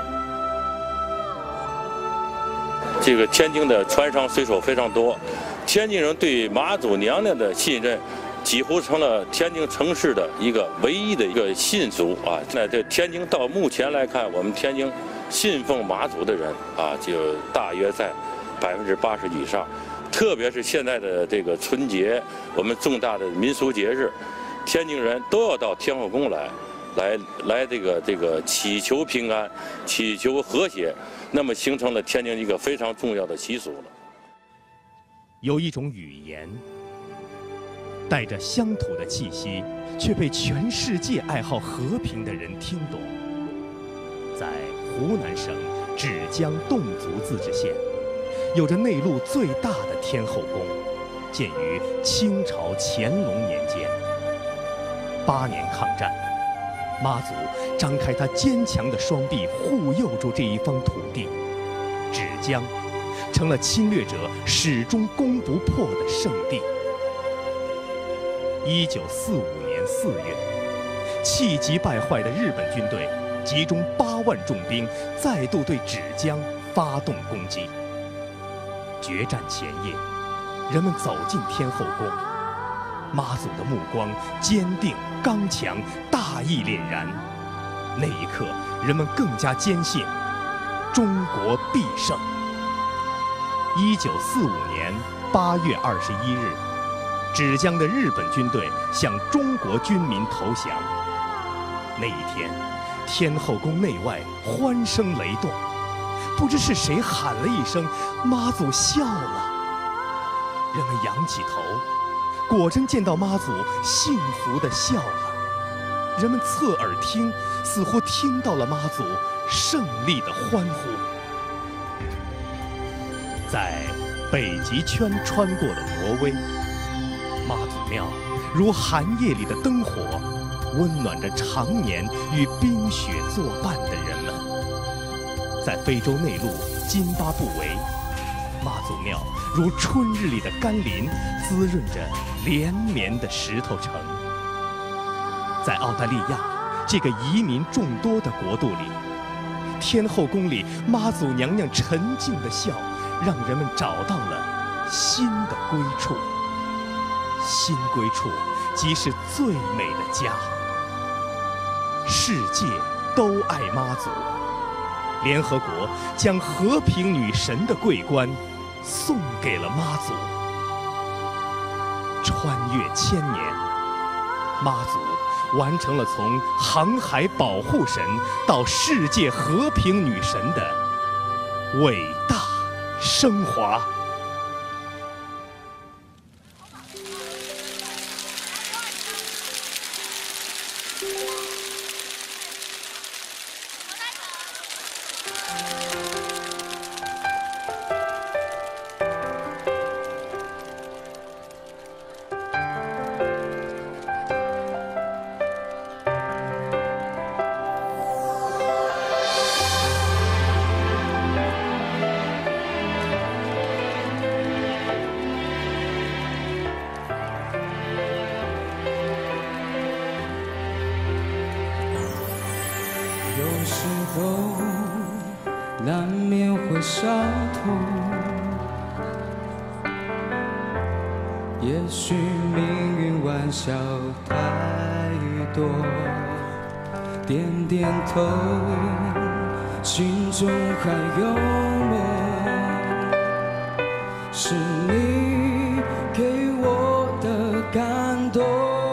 这个天津的船商水手非常多，天津人对妈祖娘娘的信任几乎成了天津城市的一个唯一的一个信俗啊！那这天津到目前来看，我们天津信奉妈祖的人啊，就大约在百分之八十以上。特别是现在的这个春节，我们重大的民俗节日，天津人都要到天后宫来，来来这个这个祈求平安，祈求和谐，那么形成了天津一个非常重要的习俗了。 有一种语言，带着乡土的气息，却被全世界爱好和平的人听懂。在湖南省芷江侗族自治县，有着内陆最大的天后宫，建于清朝乾隆年间。八年抗战，妈祖张开她坚强的双臂，护佑住这一方土地，芷江成了侵略者始终攻不破的圣地。一九四五年四月，气急败坏的日本军队集中八万重兵，再度对芷江发动攻击。决战前夜，人们走进天后宫，妈祖的目光坚定刚强，大义凛然。那一刻，人们更加坚信中国必胜。一九四五年八月二十一日，芷江的日本军队向中国军民投降。那一天，天后宫内外欢声雷动，不知是谁喊了一声“妈祖笑了”，人们仰起头，果真见到妈祖幸福地笑了。人们侧耳听，似乎听到了妈祖胜利的欢呼。在北极圈穿过的挪威，妈祖庙如寒夜里的灯火，温暖着常年与冰雪作伴的人们。在非洲内陆津巴布韦，妈祖庙如春日里的甘霖，滋润着连绵的石头城。在澳大利亚这个移民众多的国度里，天后宫里妈祖娘娘沉静的笑，让人们找到了新的归处。新归处即是最美的家。世界都爱妈祖，联合国将和平女神的桂冠送给了妈祖。穿越千年，妈祖完成了从航海保护神到世界和平女神的伟大升华。 有时候难免会伤痛，也许命运玩笑太多，点点头，心中还有梦，是你给我的感动，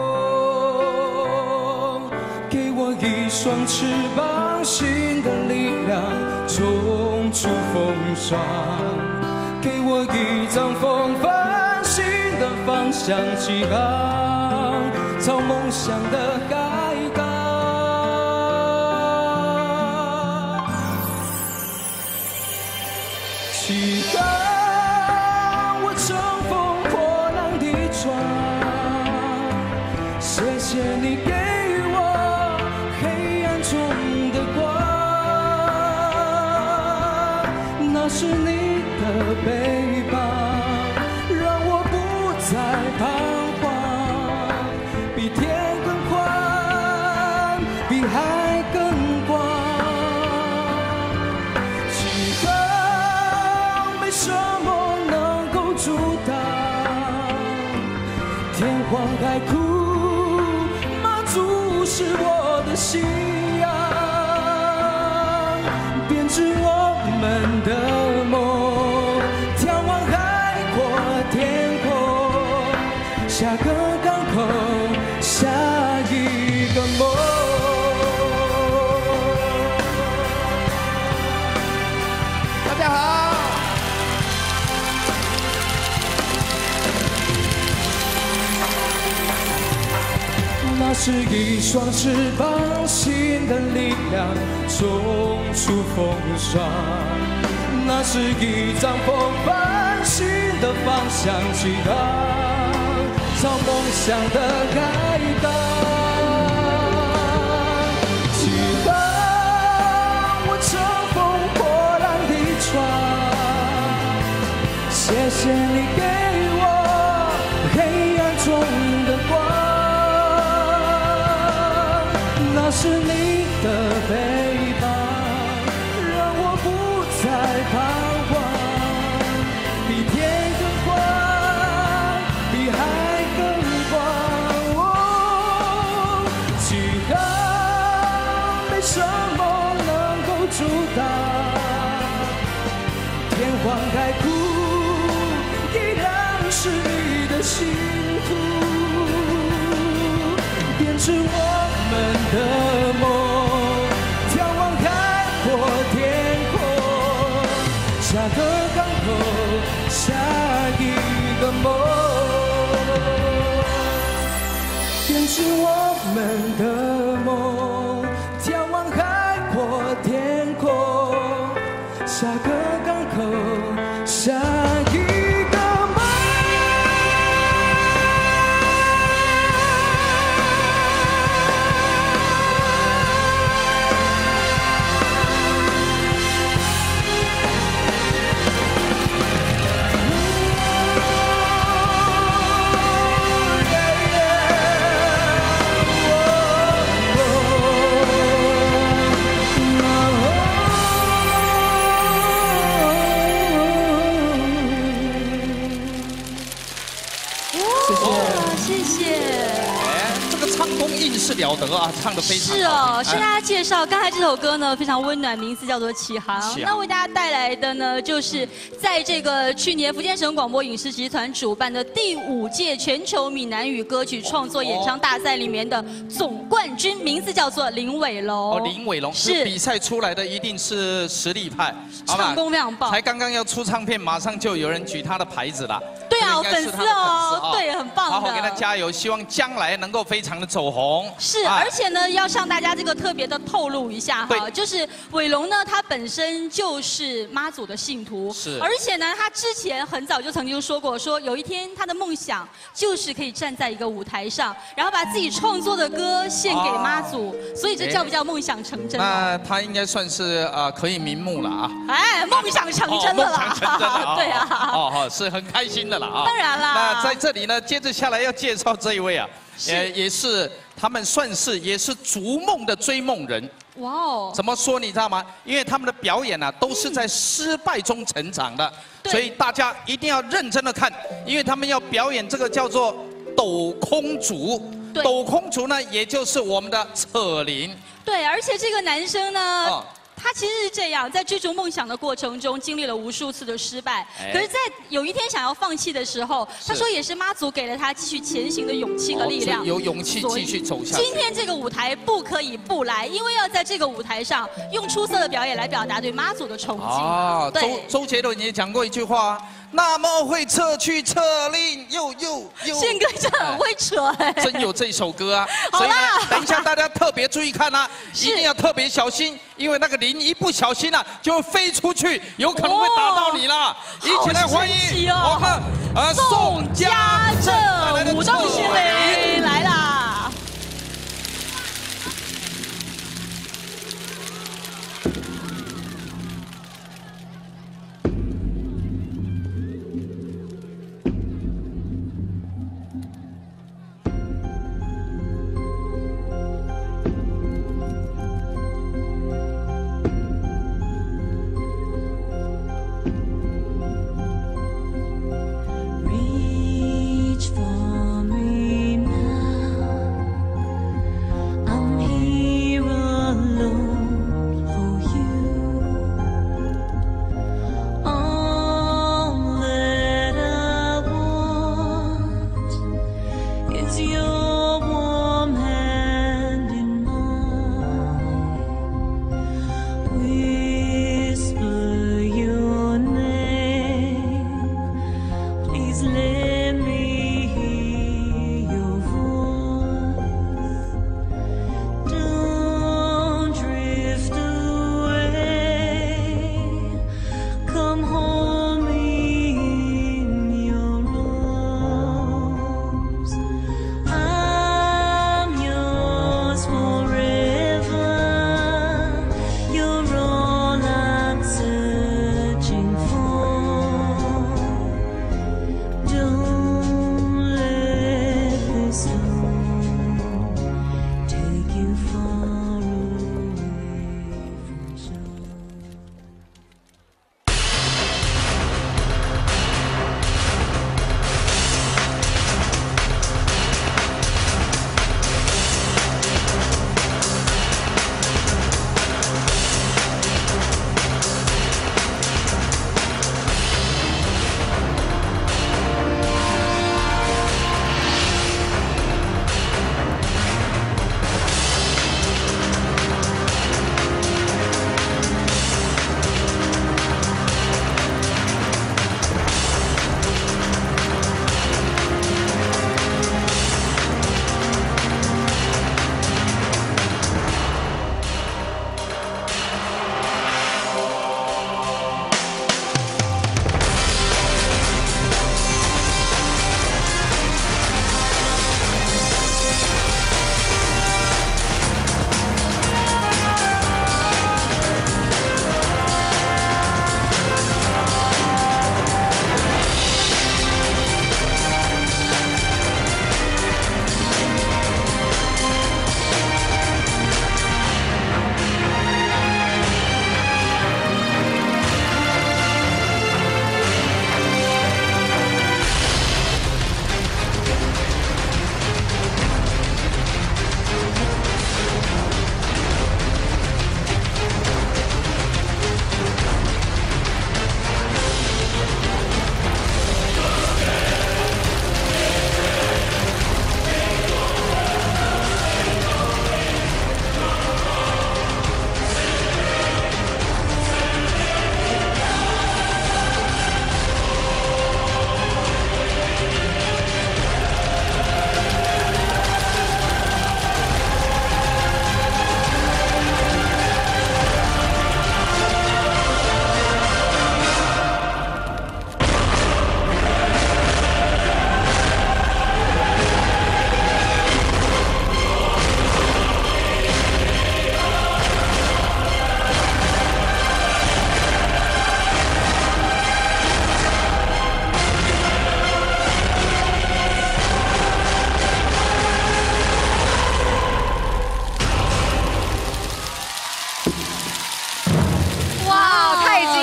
给我一双翅膀，新的力量，冲出风霜，给我一张风帆，新的方向起航，朝梦想的海港。起航，我乘风破浪的船，谢谢你给我黑暗中的光，那是你的背膀，让我不再彷徨，比天更宽，比海更广。起航，没什么能够阻挡，天荒海枯，马祖是我的信仰，编织我们的梦，眺望海阔天空，下个港口，下一个梦。大家好。那是一双翅膀，新的力量，冲出风霜。那是一张风帆，新的方向起航，朝梦想的海港。起航，我乘风破浪的船，谢谢你给我黑暗中的光。那是你的背膀，让我不再彷徨，比天更宽，比海更广。哦，起航，没什么能够阻挡，天荒海枯，依然是你的信徒，编织我们的梦，眺望海阔天空，下个港口，下一个梦，编织我们的梦，眺望海阔天空，下个港口，下一个梦。 应是了得啊，唱得非常好。 是哦，向哎大家介绍，刚才这首歌呢非常温暖，名字叫做《启航》。 启航那为大家带来的呢，就是在这个去年福建省广播影视集团主办的第五届全球闽南语歌曲创作演唱大赛里面的总冠军，名字叫做林伟龙。 哦，林伟龙是比赛出来的一定是实力派，好吧唱功非常棒。 才刚刚要出唱片，马上就有人举他的牌子了。 对啊， 这个应该是粉丝他的哦，对，很棒的。 好好给他加油，希望将来能够非常的走红。 是， 哎而且呢，要向大家这个特别的透露一下哈，就是伟龙呢，他本身就是妈祖的信徒， 是而且呢，他之前很早就曾经说过，说有一天他的梦想就是可以站在一个舞台上，然后把自己创作的歌献给妈祖，所以这叫不叫梦想成真？ 那他应该算是啊、呃可以瞑目了啊。 哎，梦想成真了啦！ 哦、梦想成真了对啊。 哦哦，是很开心的了啊。 当然啦。 那在这里呢，接着下来要介绍这一位啊， 也也是他们算是也是逐梦的追梦人。 哇哦！ 怎么说你知道吗？因为他们的表演啊，都是在失败中成长的，所以大家一定要认真的看，因为他们要表演这个叫做抖空竹。抖空竹呢，也就是我们的扯铃。 对，而且这个男生呢。 哦他其实是这样，在追逐梦想的过程中，经历了无数次的失败。 哎、 可是，在有一天想要放弃的时候，他说也是妈祖给了他继续前行的勇气和力量， 哦、有勇气继续走下去。今天这个舞台不可以不来，因为要在这个舞台上用出色的表演来表达对妈祖的崇敬。 啊，周周杰伦也讲过一句话。 那么会撤去撤令，又又又。 宪哥真的很会扯哎， 真有这首歌啊！所以呢，等一下大家特别注意看啊，一定要特别小心，因为那个铃一不小心啊，就会飞出去，有可能会打到你啦。一起来欢迎我们呃宋家正舞动心灵来啦！ Reach for me.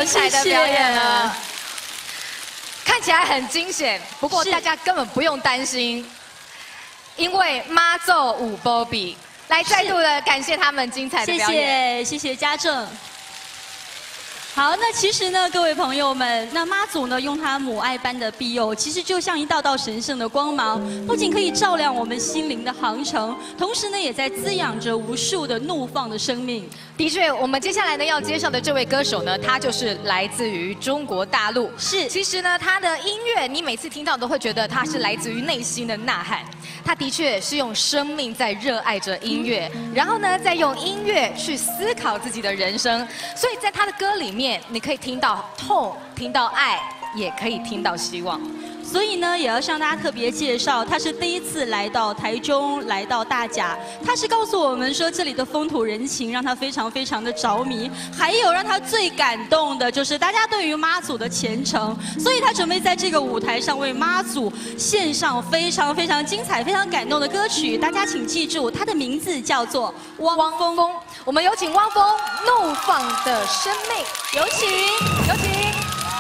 彩的表演了，看起来很惊险，不过大家根本不用担心，因为妈祖五波比，来再度的感谢他们精彩的表演， 谢谢谢谢家政。好，那其实呢，各位朋友们，那妈祖呢，用她母爱般的庇佑，其实就像一道道神圣的光芒，不仅可以照亮我们心灵的航程，同时呢，也在滋养着无数的怒放的生命。 的确，我们接下来呢要介绍的这位歌手呢，他就是来自于中国大陆。 是， 其实呢，他的音乐你每次听到都会觉得他是来自于内心的呐喊。他的确是用生命在热爱着音乐，然后呢，再用音乐去思考自己的人生。所以在他的歌里面，你可以听到痛，听到爱，也可以听到希望。 所以呢，也要向大家特别介绍，他是第一次来到台中，来到大甲。他是告诉我们说，这里的风土人情让他非常非常的着迷，还有让他最感动的就是大家对于妈祖的虔诚。所以他准备在这个舞台上为妈祖献上非常非常精彩、非常感动的歌曲。大家请记住，他的名字叫做汪峰。 我们有请汪峰《怒放的生命》， 有请， 有请。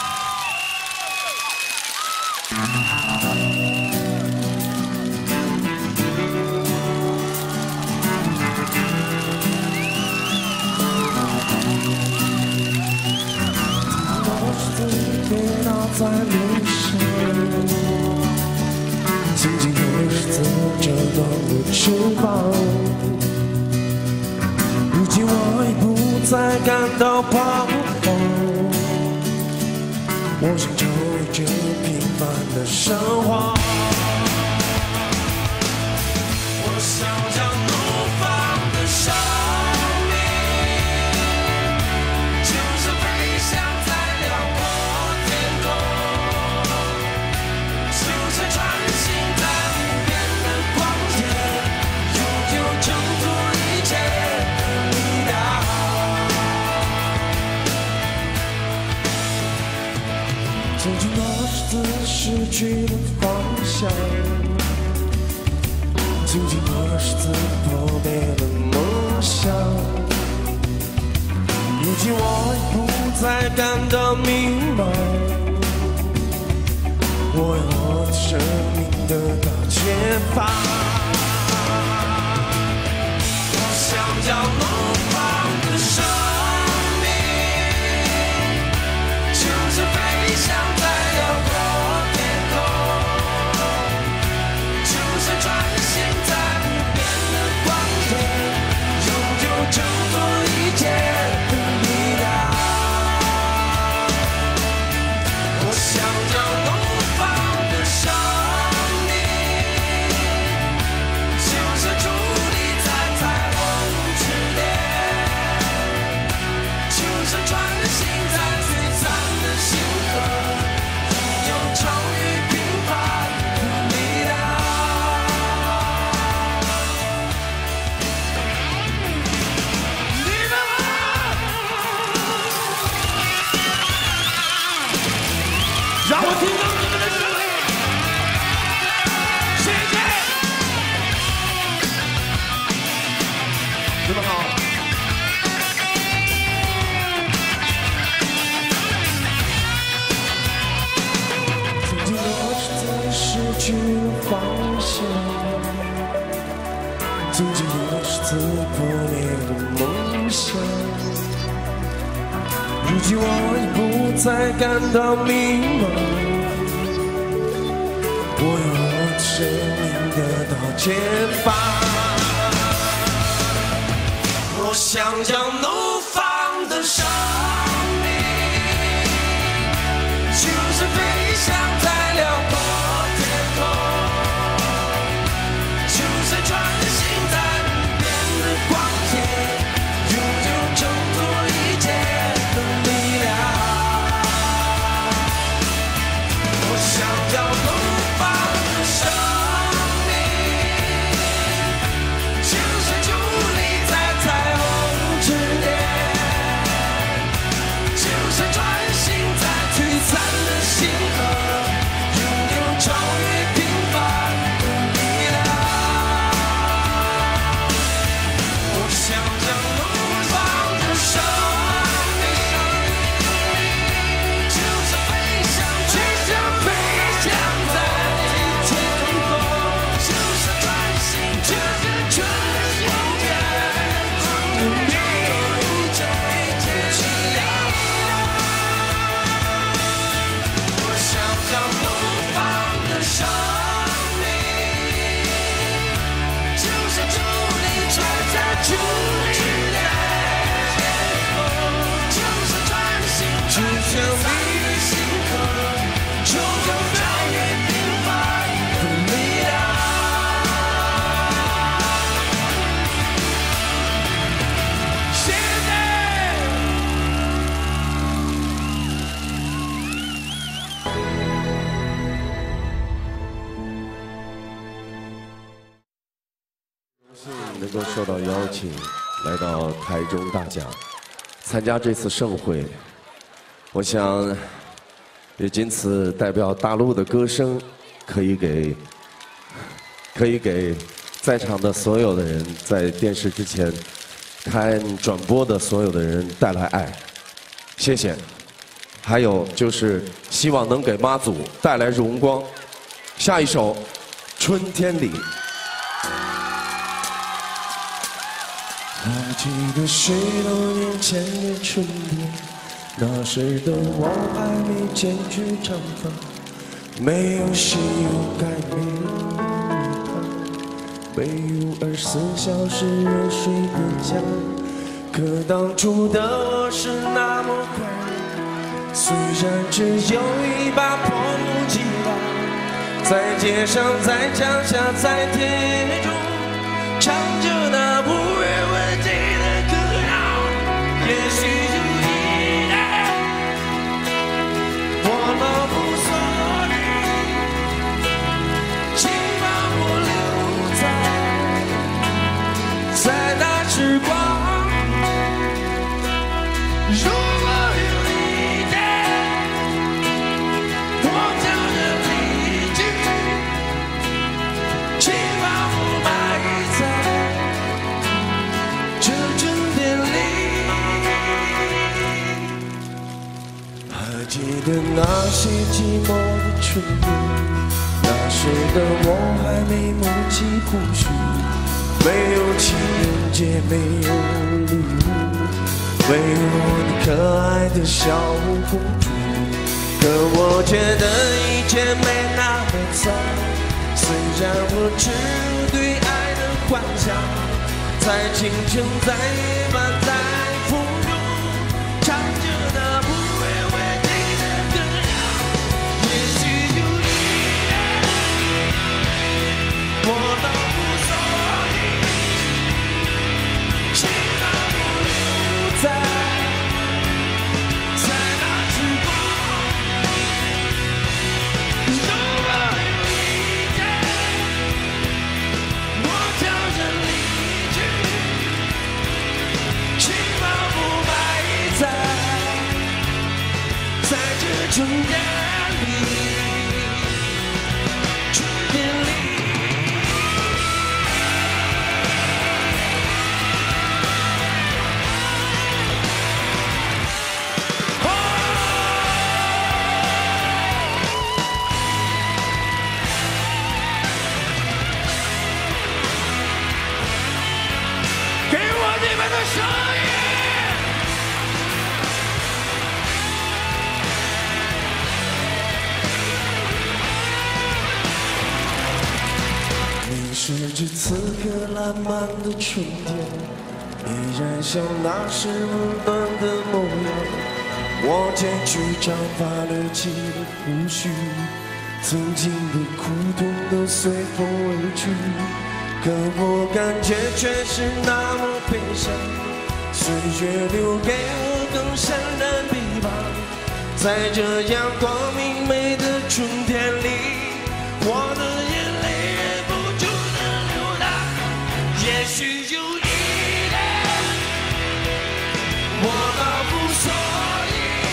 在路上，紧紧握着这段的翅膀。如今我已不再感到彷徨，我享受着平凡的生活。我想将怒放的生命，就是飞翔在辽阔天空，就是穿行在无边的光线，拥有征服一切的力量。曾经多少次失去了方向，曾经多少次破灭了梦想，如今我已不再感到迷茫，我用我的生命得到解放。我想将怒放的生命，就是飞翔在辽阔天空，就是穿行在无边的光线，拥有征服一切的力量。我想将怒放的生命，就是伫立在彩虹之巅，就是穿行在璀璨的星河，拥有超越平凡的力量。你们好，让我听到你们的声音，谢谢。你们好。曾经多少次失去了方向，曾经多少次破灭了梦想，如今我已不再感到迷茫，我用我的生命得到解放。我想将怒放的生命，就是飞翔在辽阔天空，就是穿行在无边的光线，拥有征服一切的力量。我想将怒放的生命，就是伫立在彩虹之巅， 能够受到邀请来到台中大甲参加这次盛会，我想也仅此代表大陆的歌声，可以给可以给在场的所有的人，在电视之前看转播的所有的人带来爱，谢谢。还有就是希望能给妈祖带来荣光。下一首《春天里》。 还记得许多年前的春天，那时的我还没剪去长发，没有信用卡，没有没有二十四小时热水的家。可当初的我是那么快乐，虽然只有一把破木吉他，在街上，在桥下，在田野中，唱着那不远问际的歌谣。也许有一天，我老无所依，请把我留在在那时光。如果有一天，我将要离去，请把我埋在这春天里。还记得那些寂寞的春天，那时的我还没蒙起胡须，没有情人节，没有礼物，没有我的可爱的小公主。可我觉得一切没那么糟，虽然我只有对爱的幻想，在清晨，在夜晚，在风中，唱着那不会为你的歌谣。也许有一天，我老无所依，请把我留在在那时光。如果有一天，我悄然离去，请把我埋在在这春天里，春天里。给我你们的声音！你是指此刻烂漫的春天，依然像那时温暖的模样。我剪去长发，留起了胡须，曾经的苦痛都随风而去。可我感觉却是那么悲伤，岁月留给我更深的臂膀。在这阳光明媚的春天里，我的眼泪忍不住的流淌。也许有一天，我老无所依，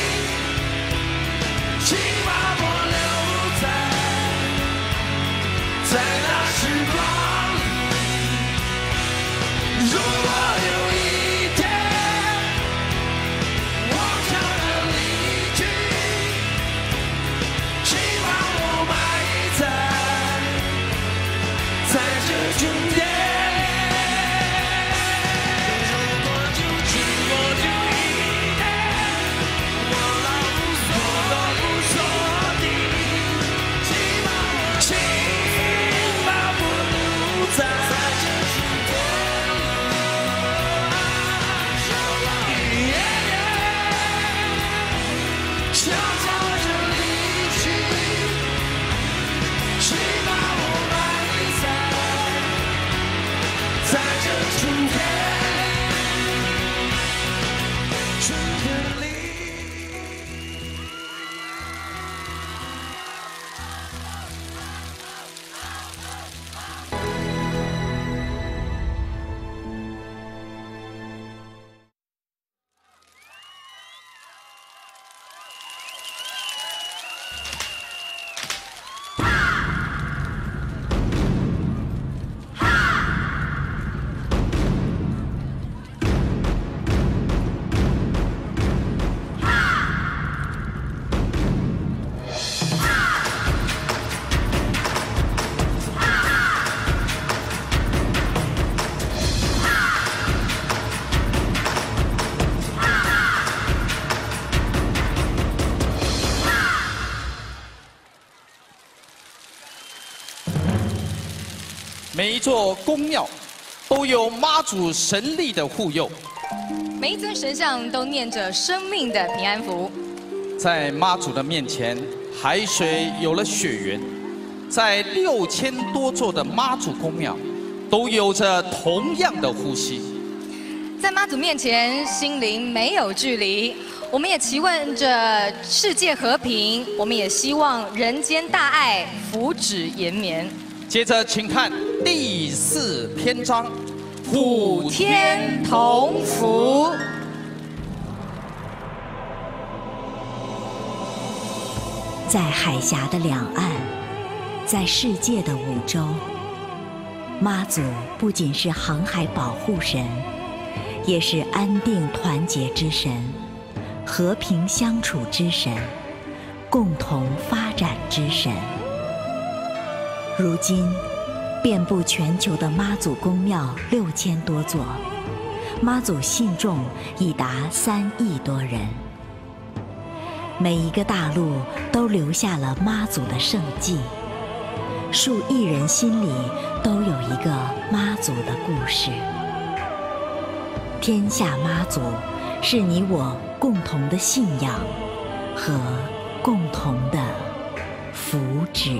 请把我留在在那时光。如果有一天，我悄然离去，请把我埋在在这春天。如果就如果就一天，我老无所老无所依，请把我请把我留在这春天。悄悄地离去，请把我埋在在这春天，春天里。 一座宫庙都有妈祖神力的护佑， 每一尊神像都念着生命的平安符。 在妈祖的面前，海水有了血缘，在六千多座的妈祖宫庙，都有着同样的呼吸。 在妈祖面前，心灵没有距离。我们也祈问着世界和平，我们也希望人间大爱，福祉延绵。 接着，请看第四篇章： 普天同福。 在海峡的两岸，在世界的五洲，妈祖不仅是航海保护神，也是安定团结之神，和平相处之神，共同发展之神。如今，遍布全球的妈祖宫庙六千多座，妈祖信众已达三亿多人。每一个大陆都留下了妈祖的圣迹，数亿人心里都有一个妈祖的故事。天下妈祖是你我共同的信仰和共同的福祉。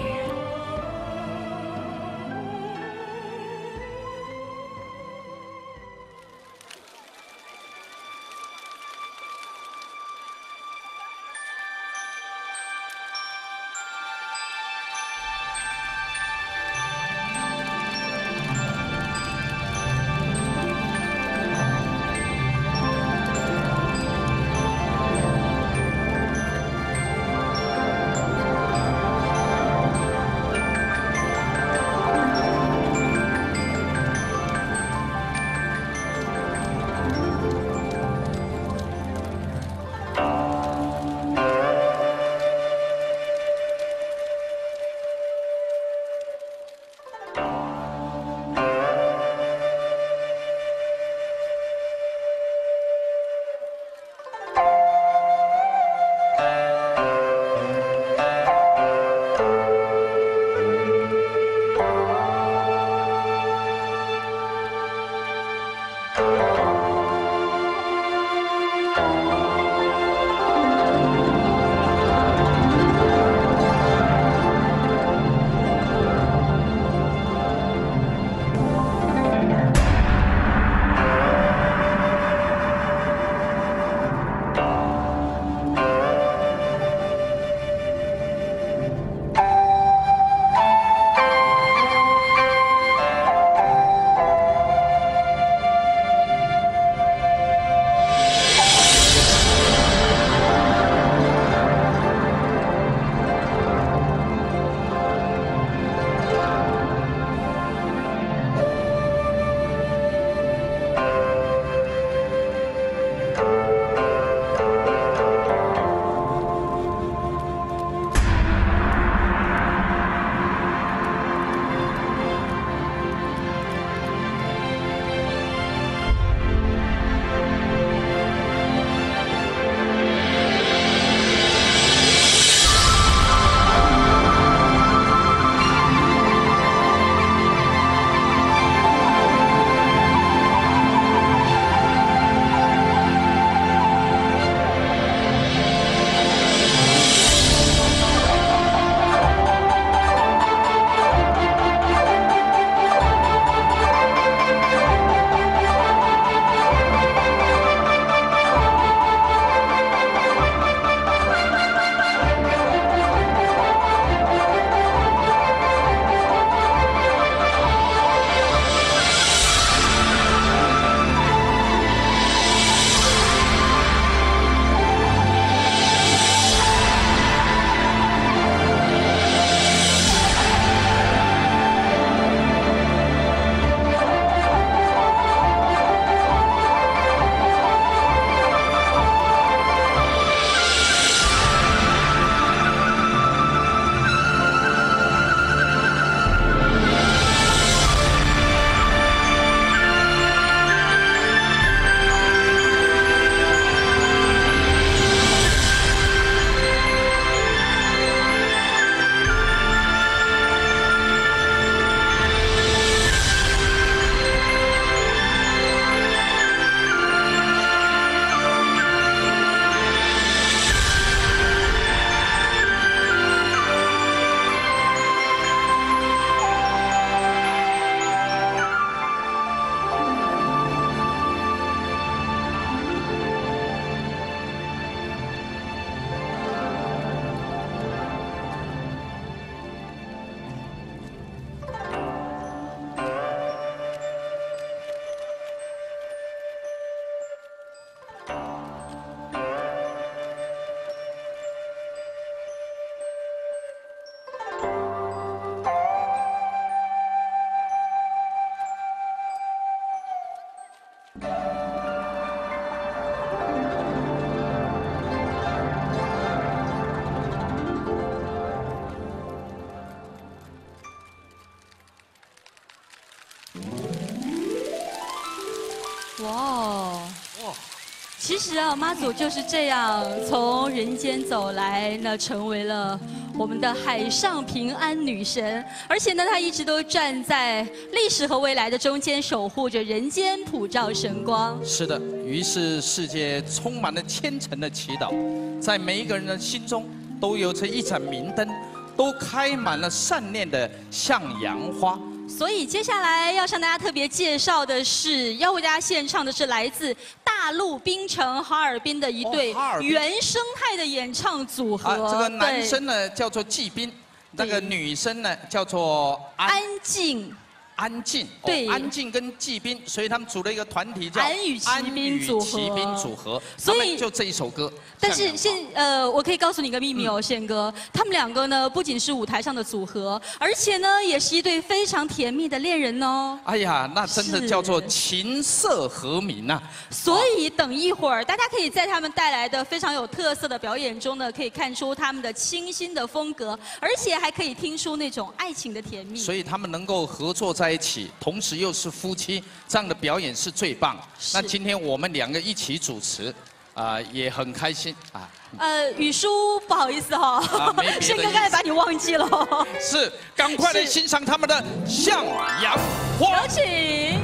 哇哦！哇！其实啊，妈祖就是这样从人间走来，那成为了我们的海上平安女神。而且呢，她一直都站在历史和未来的中间，守护着人间，普照神光。 是的，于是世界充满了虔诚的祈祷，在每一个人的心中都有着一盏明灯，都开满了善念的向阳花。 所以接下来要向大家特别介绍的是，要为大家献唱的是来自大陆槟城哈尔滨的一对原生态的演唱组合。 啊，这个男生呢叫做季斌，那个女生呢叫做安静。 安静， 对， 哦、安静跟季斌，所以他们组了一个团体叫安与骑兵组合。 骑兵组合， 所以就这一首歌。 但是现呃，我可以告诉你一个秘密哦，宪、嗯、哥，他们两个呢不仅是舞台上的组合，而且呢也是一对非常甜蜜的恋人哦。 哎呀，那真的叫做琴瑟和鸣啊！ 所以等一会儿，大家可以在他们带来的非常有特色的表演中呢，可以看出他们的清新的风格，而且还可以听出那种爱情的甜蜜。 所以他们能够合作在一起，同时又是夫妻，这样的表演是最棒。那今天我们两个一起主持，啊、呃，也很开心啊。 呃，雨叔，不好意思哈、哦， 啊、 宪哥刚才把你忘记了。 是，赶快来欣赏他们的向阳花。 有请。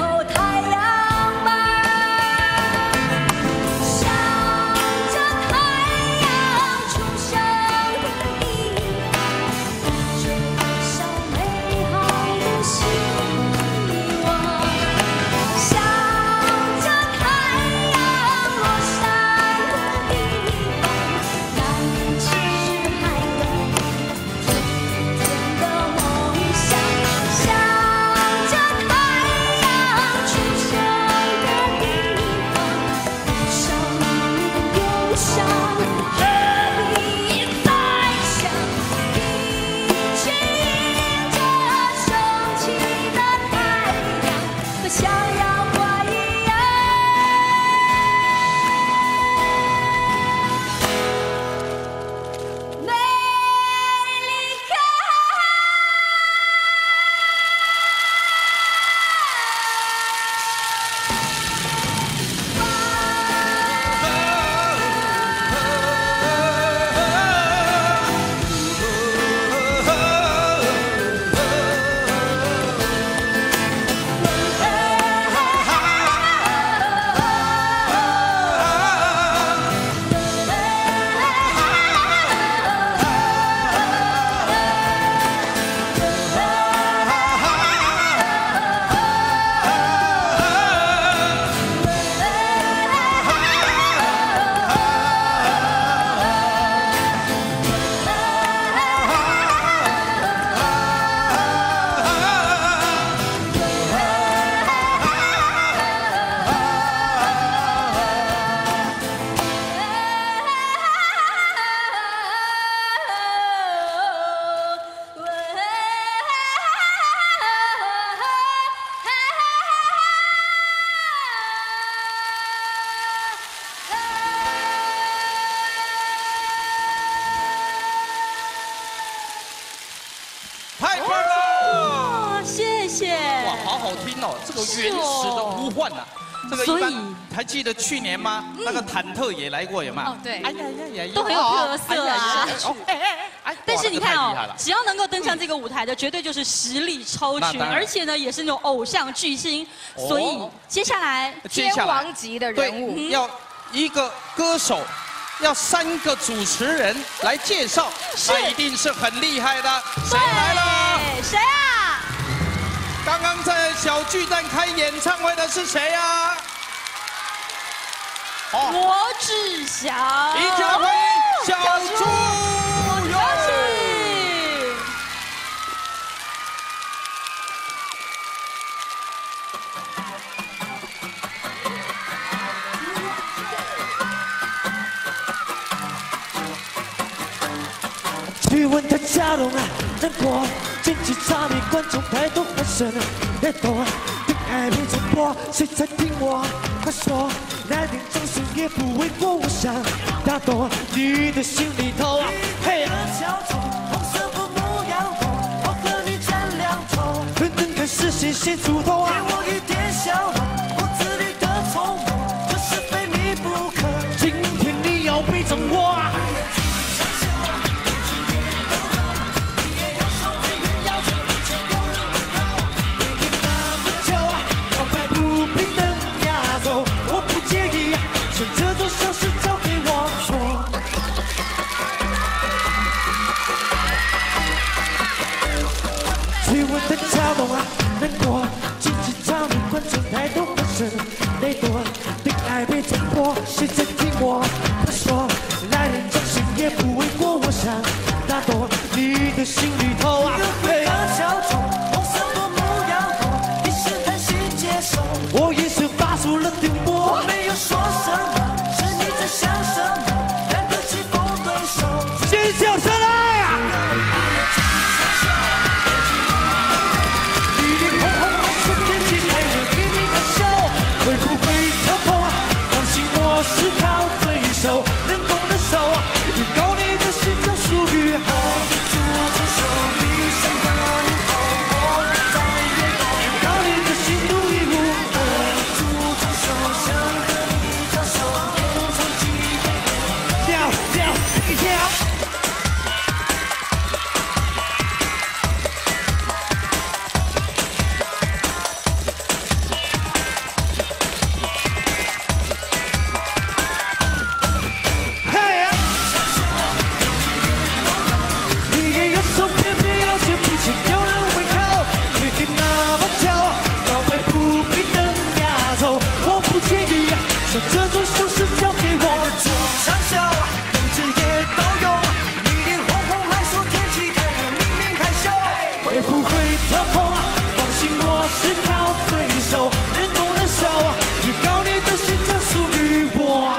想着他。 好听哦，这个原始的呼唤呐。这个一般还记得去年吗？那个忐忑也来过，有没有？ 哦，对， 哎呀呀呀， 都很有特色啊。 哎哎哎！ 但是你看哦，只要能够登上这个舞台的，绝对就是实力超群，而且呢，也是那种偶像巨星。所以接下来天王级的人物， 要一个歌手，要三个主持人来介绍，那一定是很厉害的。谁来了？ 谁啊？ 刚刚在小巨蛋开演唱会的是谁啊？ 罗志祥， 一起来欢迎小猪， 有请。 去问他家中啊，难过，竞技场里观众太多欢声啊，别懂啊，恋爱没结果，谁在听我？快说，难听掌声也不为过，我想打动你的心里头啊。嘿，小丑，红色父母摇头，我和你站两头，轮灯开始谁先出头啊？给我一点笑容，骨子里的冲动，这是非你不可。今天你要被掌握啊！在跳动啊，难过，竞技场里观众太多欢声，泪多，恋爱被冲破，谁在听我？他说，来人掌声也不为过，我想打动你的心里头啊。嘿，小丑，红色多木摇头，你是贪心接受，我眼神发出了颠簸，我没有说什么，是你在想什么？两个棋逢对手，尖叫上来啊！会不会跳碰啊？相信我是靠对手，能攻的手啊，预告你的心就属于我。捉住手，你想要以后，我在越过，预告你的心独一无二。捉住手，想和你交手，不曾机会。跳跳一跳。这种手势交给我，主唱笑，跟着也都有。你脸红红还说天气太热，明明害羞。会不会跳碰啊？放心，我是靠对手，人中人手啊，预告你的心就属于我。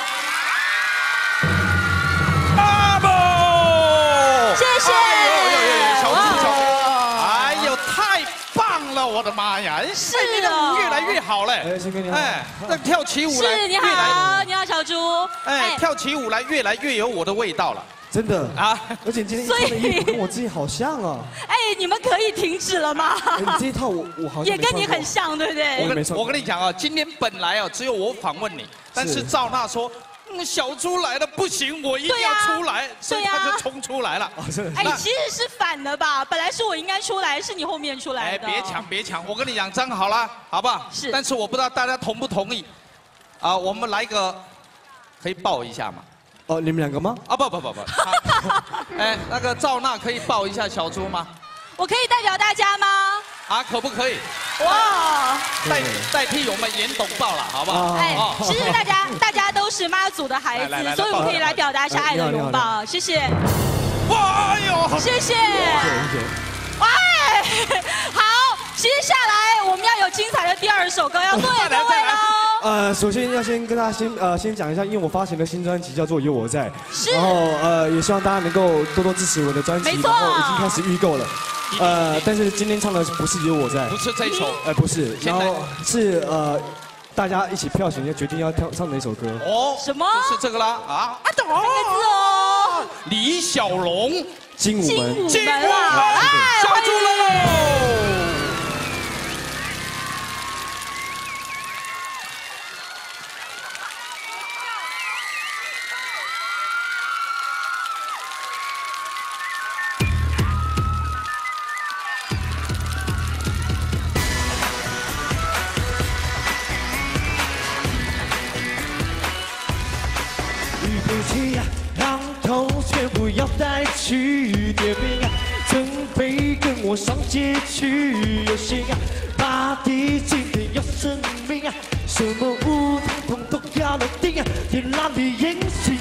阿宝， 谢谢。 小猪，小猪，哎呦，太棒了！我的妈呀， 是哦，越来越好嘞。 哎，先跟你好。 哎，那跳起舞来， 是，你好，你好，小猪。 哎，跳起舞来越来越有我的味道了。 真的啊！ 而且今天穿的衣服跟我自己好像啊。 哎，你们可以停止了吗？ 你这一套我我好像也跟你很像，对不对？ 我跟我跟你讲啊，今天本来啊只有我访问你，但是赵娜说。嗯，小猪来了不行，我一定要出来，所以他就冲出来了。 哎，其实是反的吧？本来是我应该出来，是你后面出来的。 哎，别抢别抢，我跟你讲，站好了，好不好？ 是。 但是我不知道大家同不同意，啊，我们来一个，可以抱一下吗？ 哦，你们两个吗？ 啊，不不不不。哎，那个赵娜可以抱一下小猪吗？ 我可以代表大家吗？ 啊，可不可以？ 哇！ 代代替我们严董抱了，好不好？ 哎，其实大家大家都是妈祖的孩子，所以我们可以来表达一下爱的拥抱，谢谢。 哇，哎呦， 谢谢。哎，好，接下来我们要有精彩的第二首歌，要送给各位喽。 呃，首先要先跟大家先呃先讲一下，因为我发行的新专辑叫做《有我在》， 是， 然后呃也希望大家能够多多支持我的专辑，然后已经开始预购了。呃，但是今天唱的不是有我在， 不是这一首， 呃，不是，然后是呃，大家一起票选，要决定要跳唱哪首歌。 哦， 什么？ 是这个啦，啊， 啊，懂三个字哦。 李小龙， 精武门， 精武门，来， 小猪喽！ 全部要带去点名啊！准备跟我上街去游行啊！大地今天要生命啊！什么舞统统都要来定啊！天籁里演戏。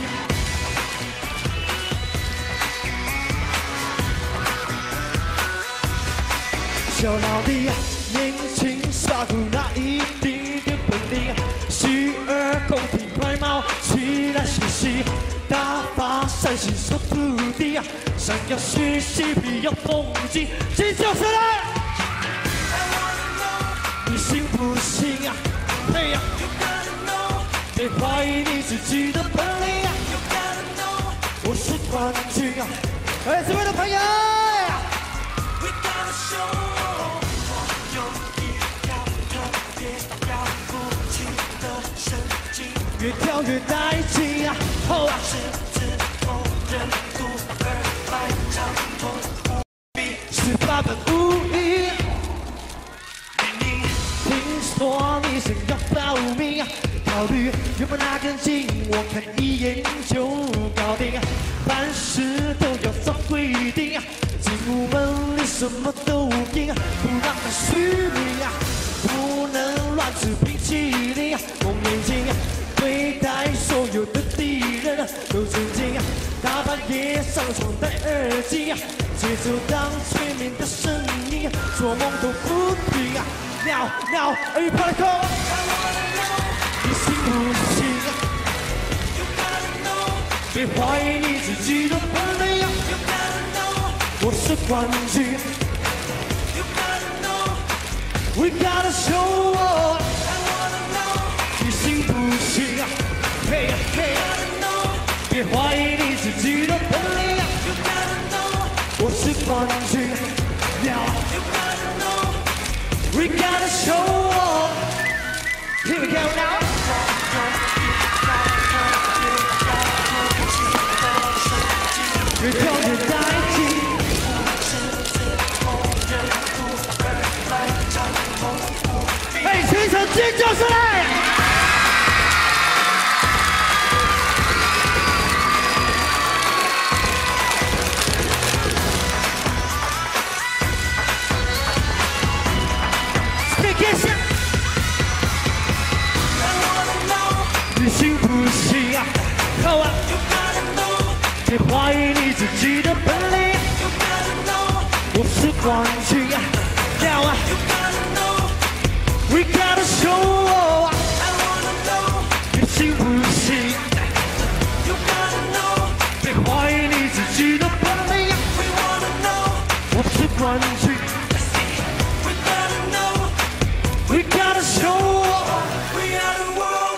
小老弟啊，年轻耍酷那一丁点本领啊，虚而公平快mau起来学习，大发善心守土地啊，想要学习必要统计，这就是来。你信不信啊？嘿呀！别怀疑你自己的本领啊！我是冠军啊！哎，这边的朋友。越跳越带劲啊！吼啊！狮子头人兔儿白长筒比十八般武艺。听说你想要报名啊？考虑有没有那根筋？我看一眼就搞定啊！办事都要照规定啊！进屋门里什么都赢啊！不让他虚名啊！不能乱吃冰淇淋啊！蒙眼睛啊！对待所有的敌人啊，都尊敬啊！大半夜上床戴耳机啊，节奏当催眠的声音啊，做梦都不停啊！尿尿，Are you ready to go？ 你信不信啊？别怀疑你自己的本领啊！我是冠军 ，We gotta show up。你信不信啊？嘿呀嘿呀！别怀疑你自己的本领啊！我是冠军，呀 ！We gotta show up. Here we go now. 越跳越带劲。哎，全场尖叫出来！你信不信啊？好啊！别怀疑你自己的本领，我是冠军啊！要啊 ！We gotta show up！ 你信不信？别怀疑你自己的本领，我是冠军。We gotta show up！ We are the world！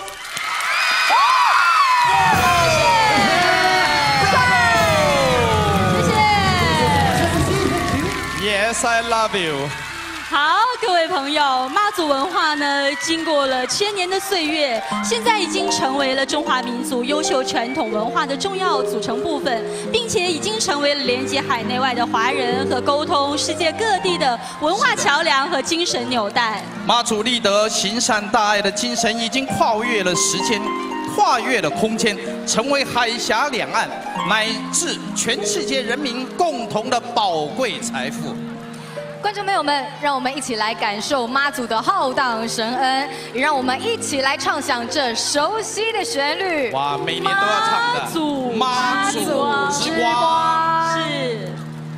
Yes, I love you。 好，各位朋友，妈祖文化呢，经过了千年的岁月，现在已经成为了中华民族优秀传统文化的重要组成部分，并且已经成为了连接海内外的华人和沟通世界各地的文化桥梁和精神纽带。 妈祖立德行善大爱的精神，已经跨越了时间，跨越了空间，成为海峡两岸乃至全世界人民共同的宝贵财富。 观众朋友们，让我们一起来感受妈祖的浩荡神恩，也让我们一起来畅想这熟悉的旋律。 哇，每年都要唱的妈祖妈祖之光。 是。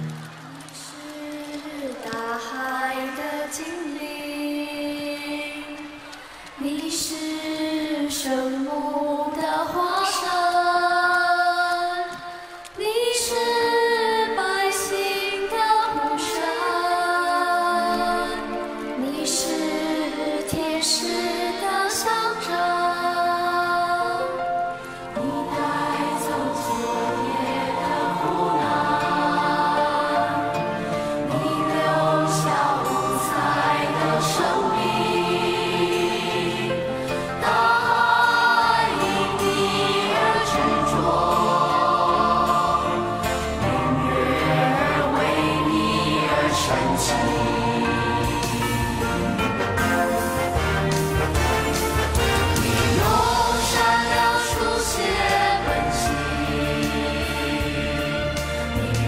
是大海的精灵，你是圣母的化身，你是百姓的护神，你是天使的象征，你带走昨夜的苦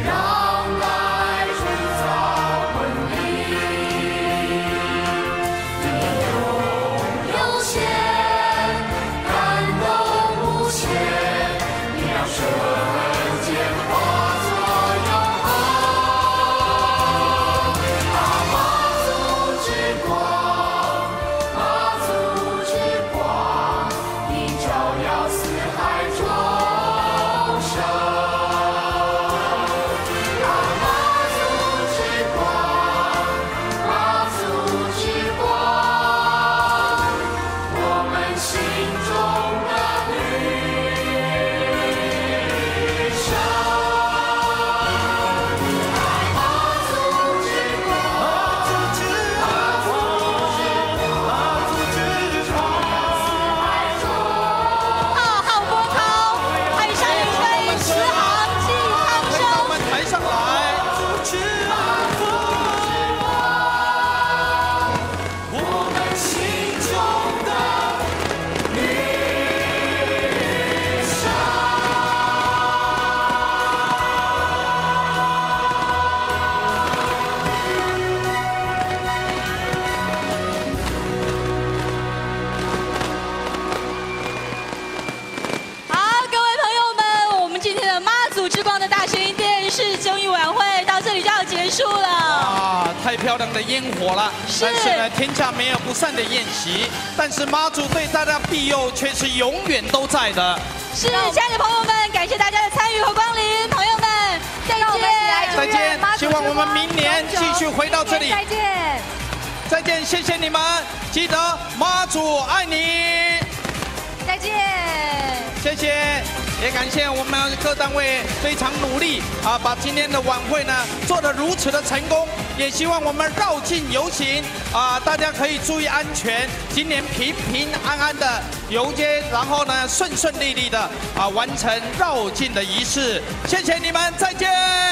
太漂亮的烟火了，但是呢，天下没有不散的宴席，但是妈祖对大家庇佑却是永远都在的。 是，亲爱的朋友们，感谢大家的参与和光临，朋友们，再见， 再见，希望我们明年继续回到这里， 再见， 再见，谢谢你们，记得妈祖爱你， 再见， 谢谢。也感谢我们各单位非常努力啊，把今天的晚会呢做得如此的成功。也希望我们绕境游行啊，大家可以注意安全，今年平平安安的游街，然后呢顺顺利利的啊完成绕境的仪式。谢谢你们，再见。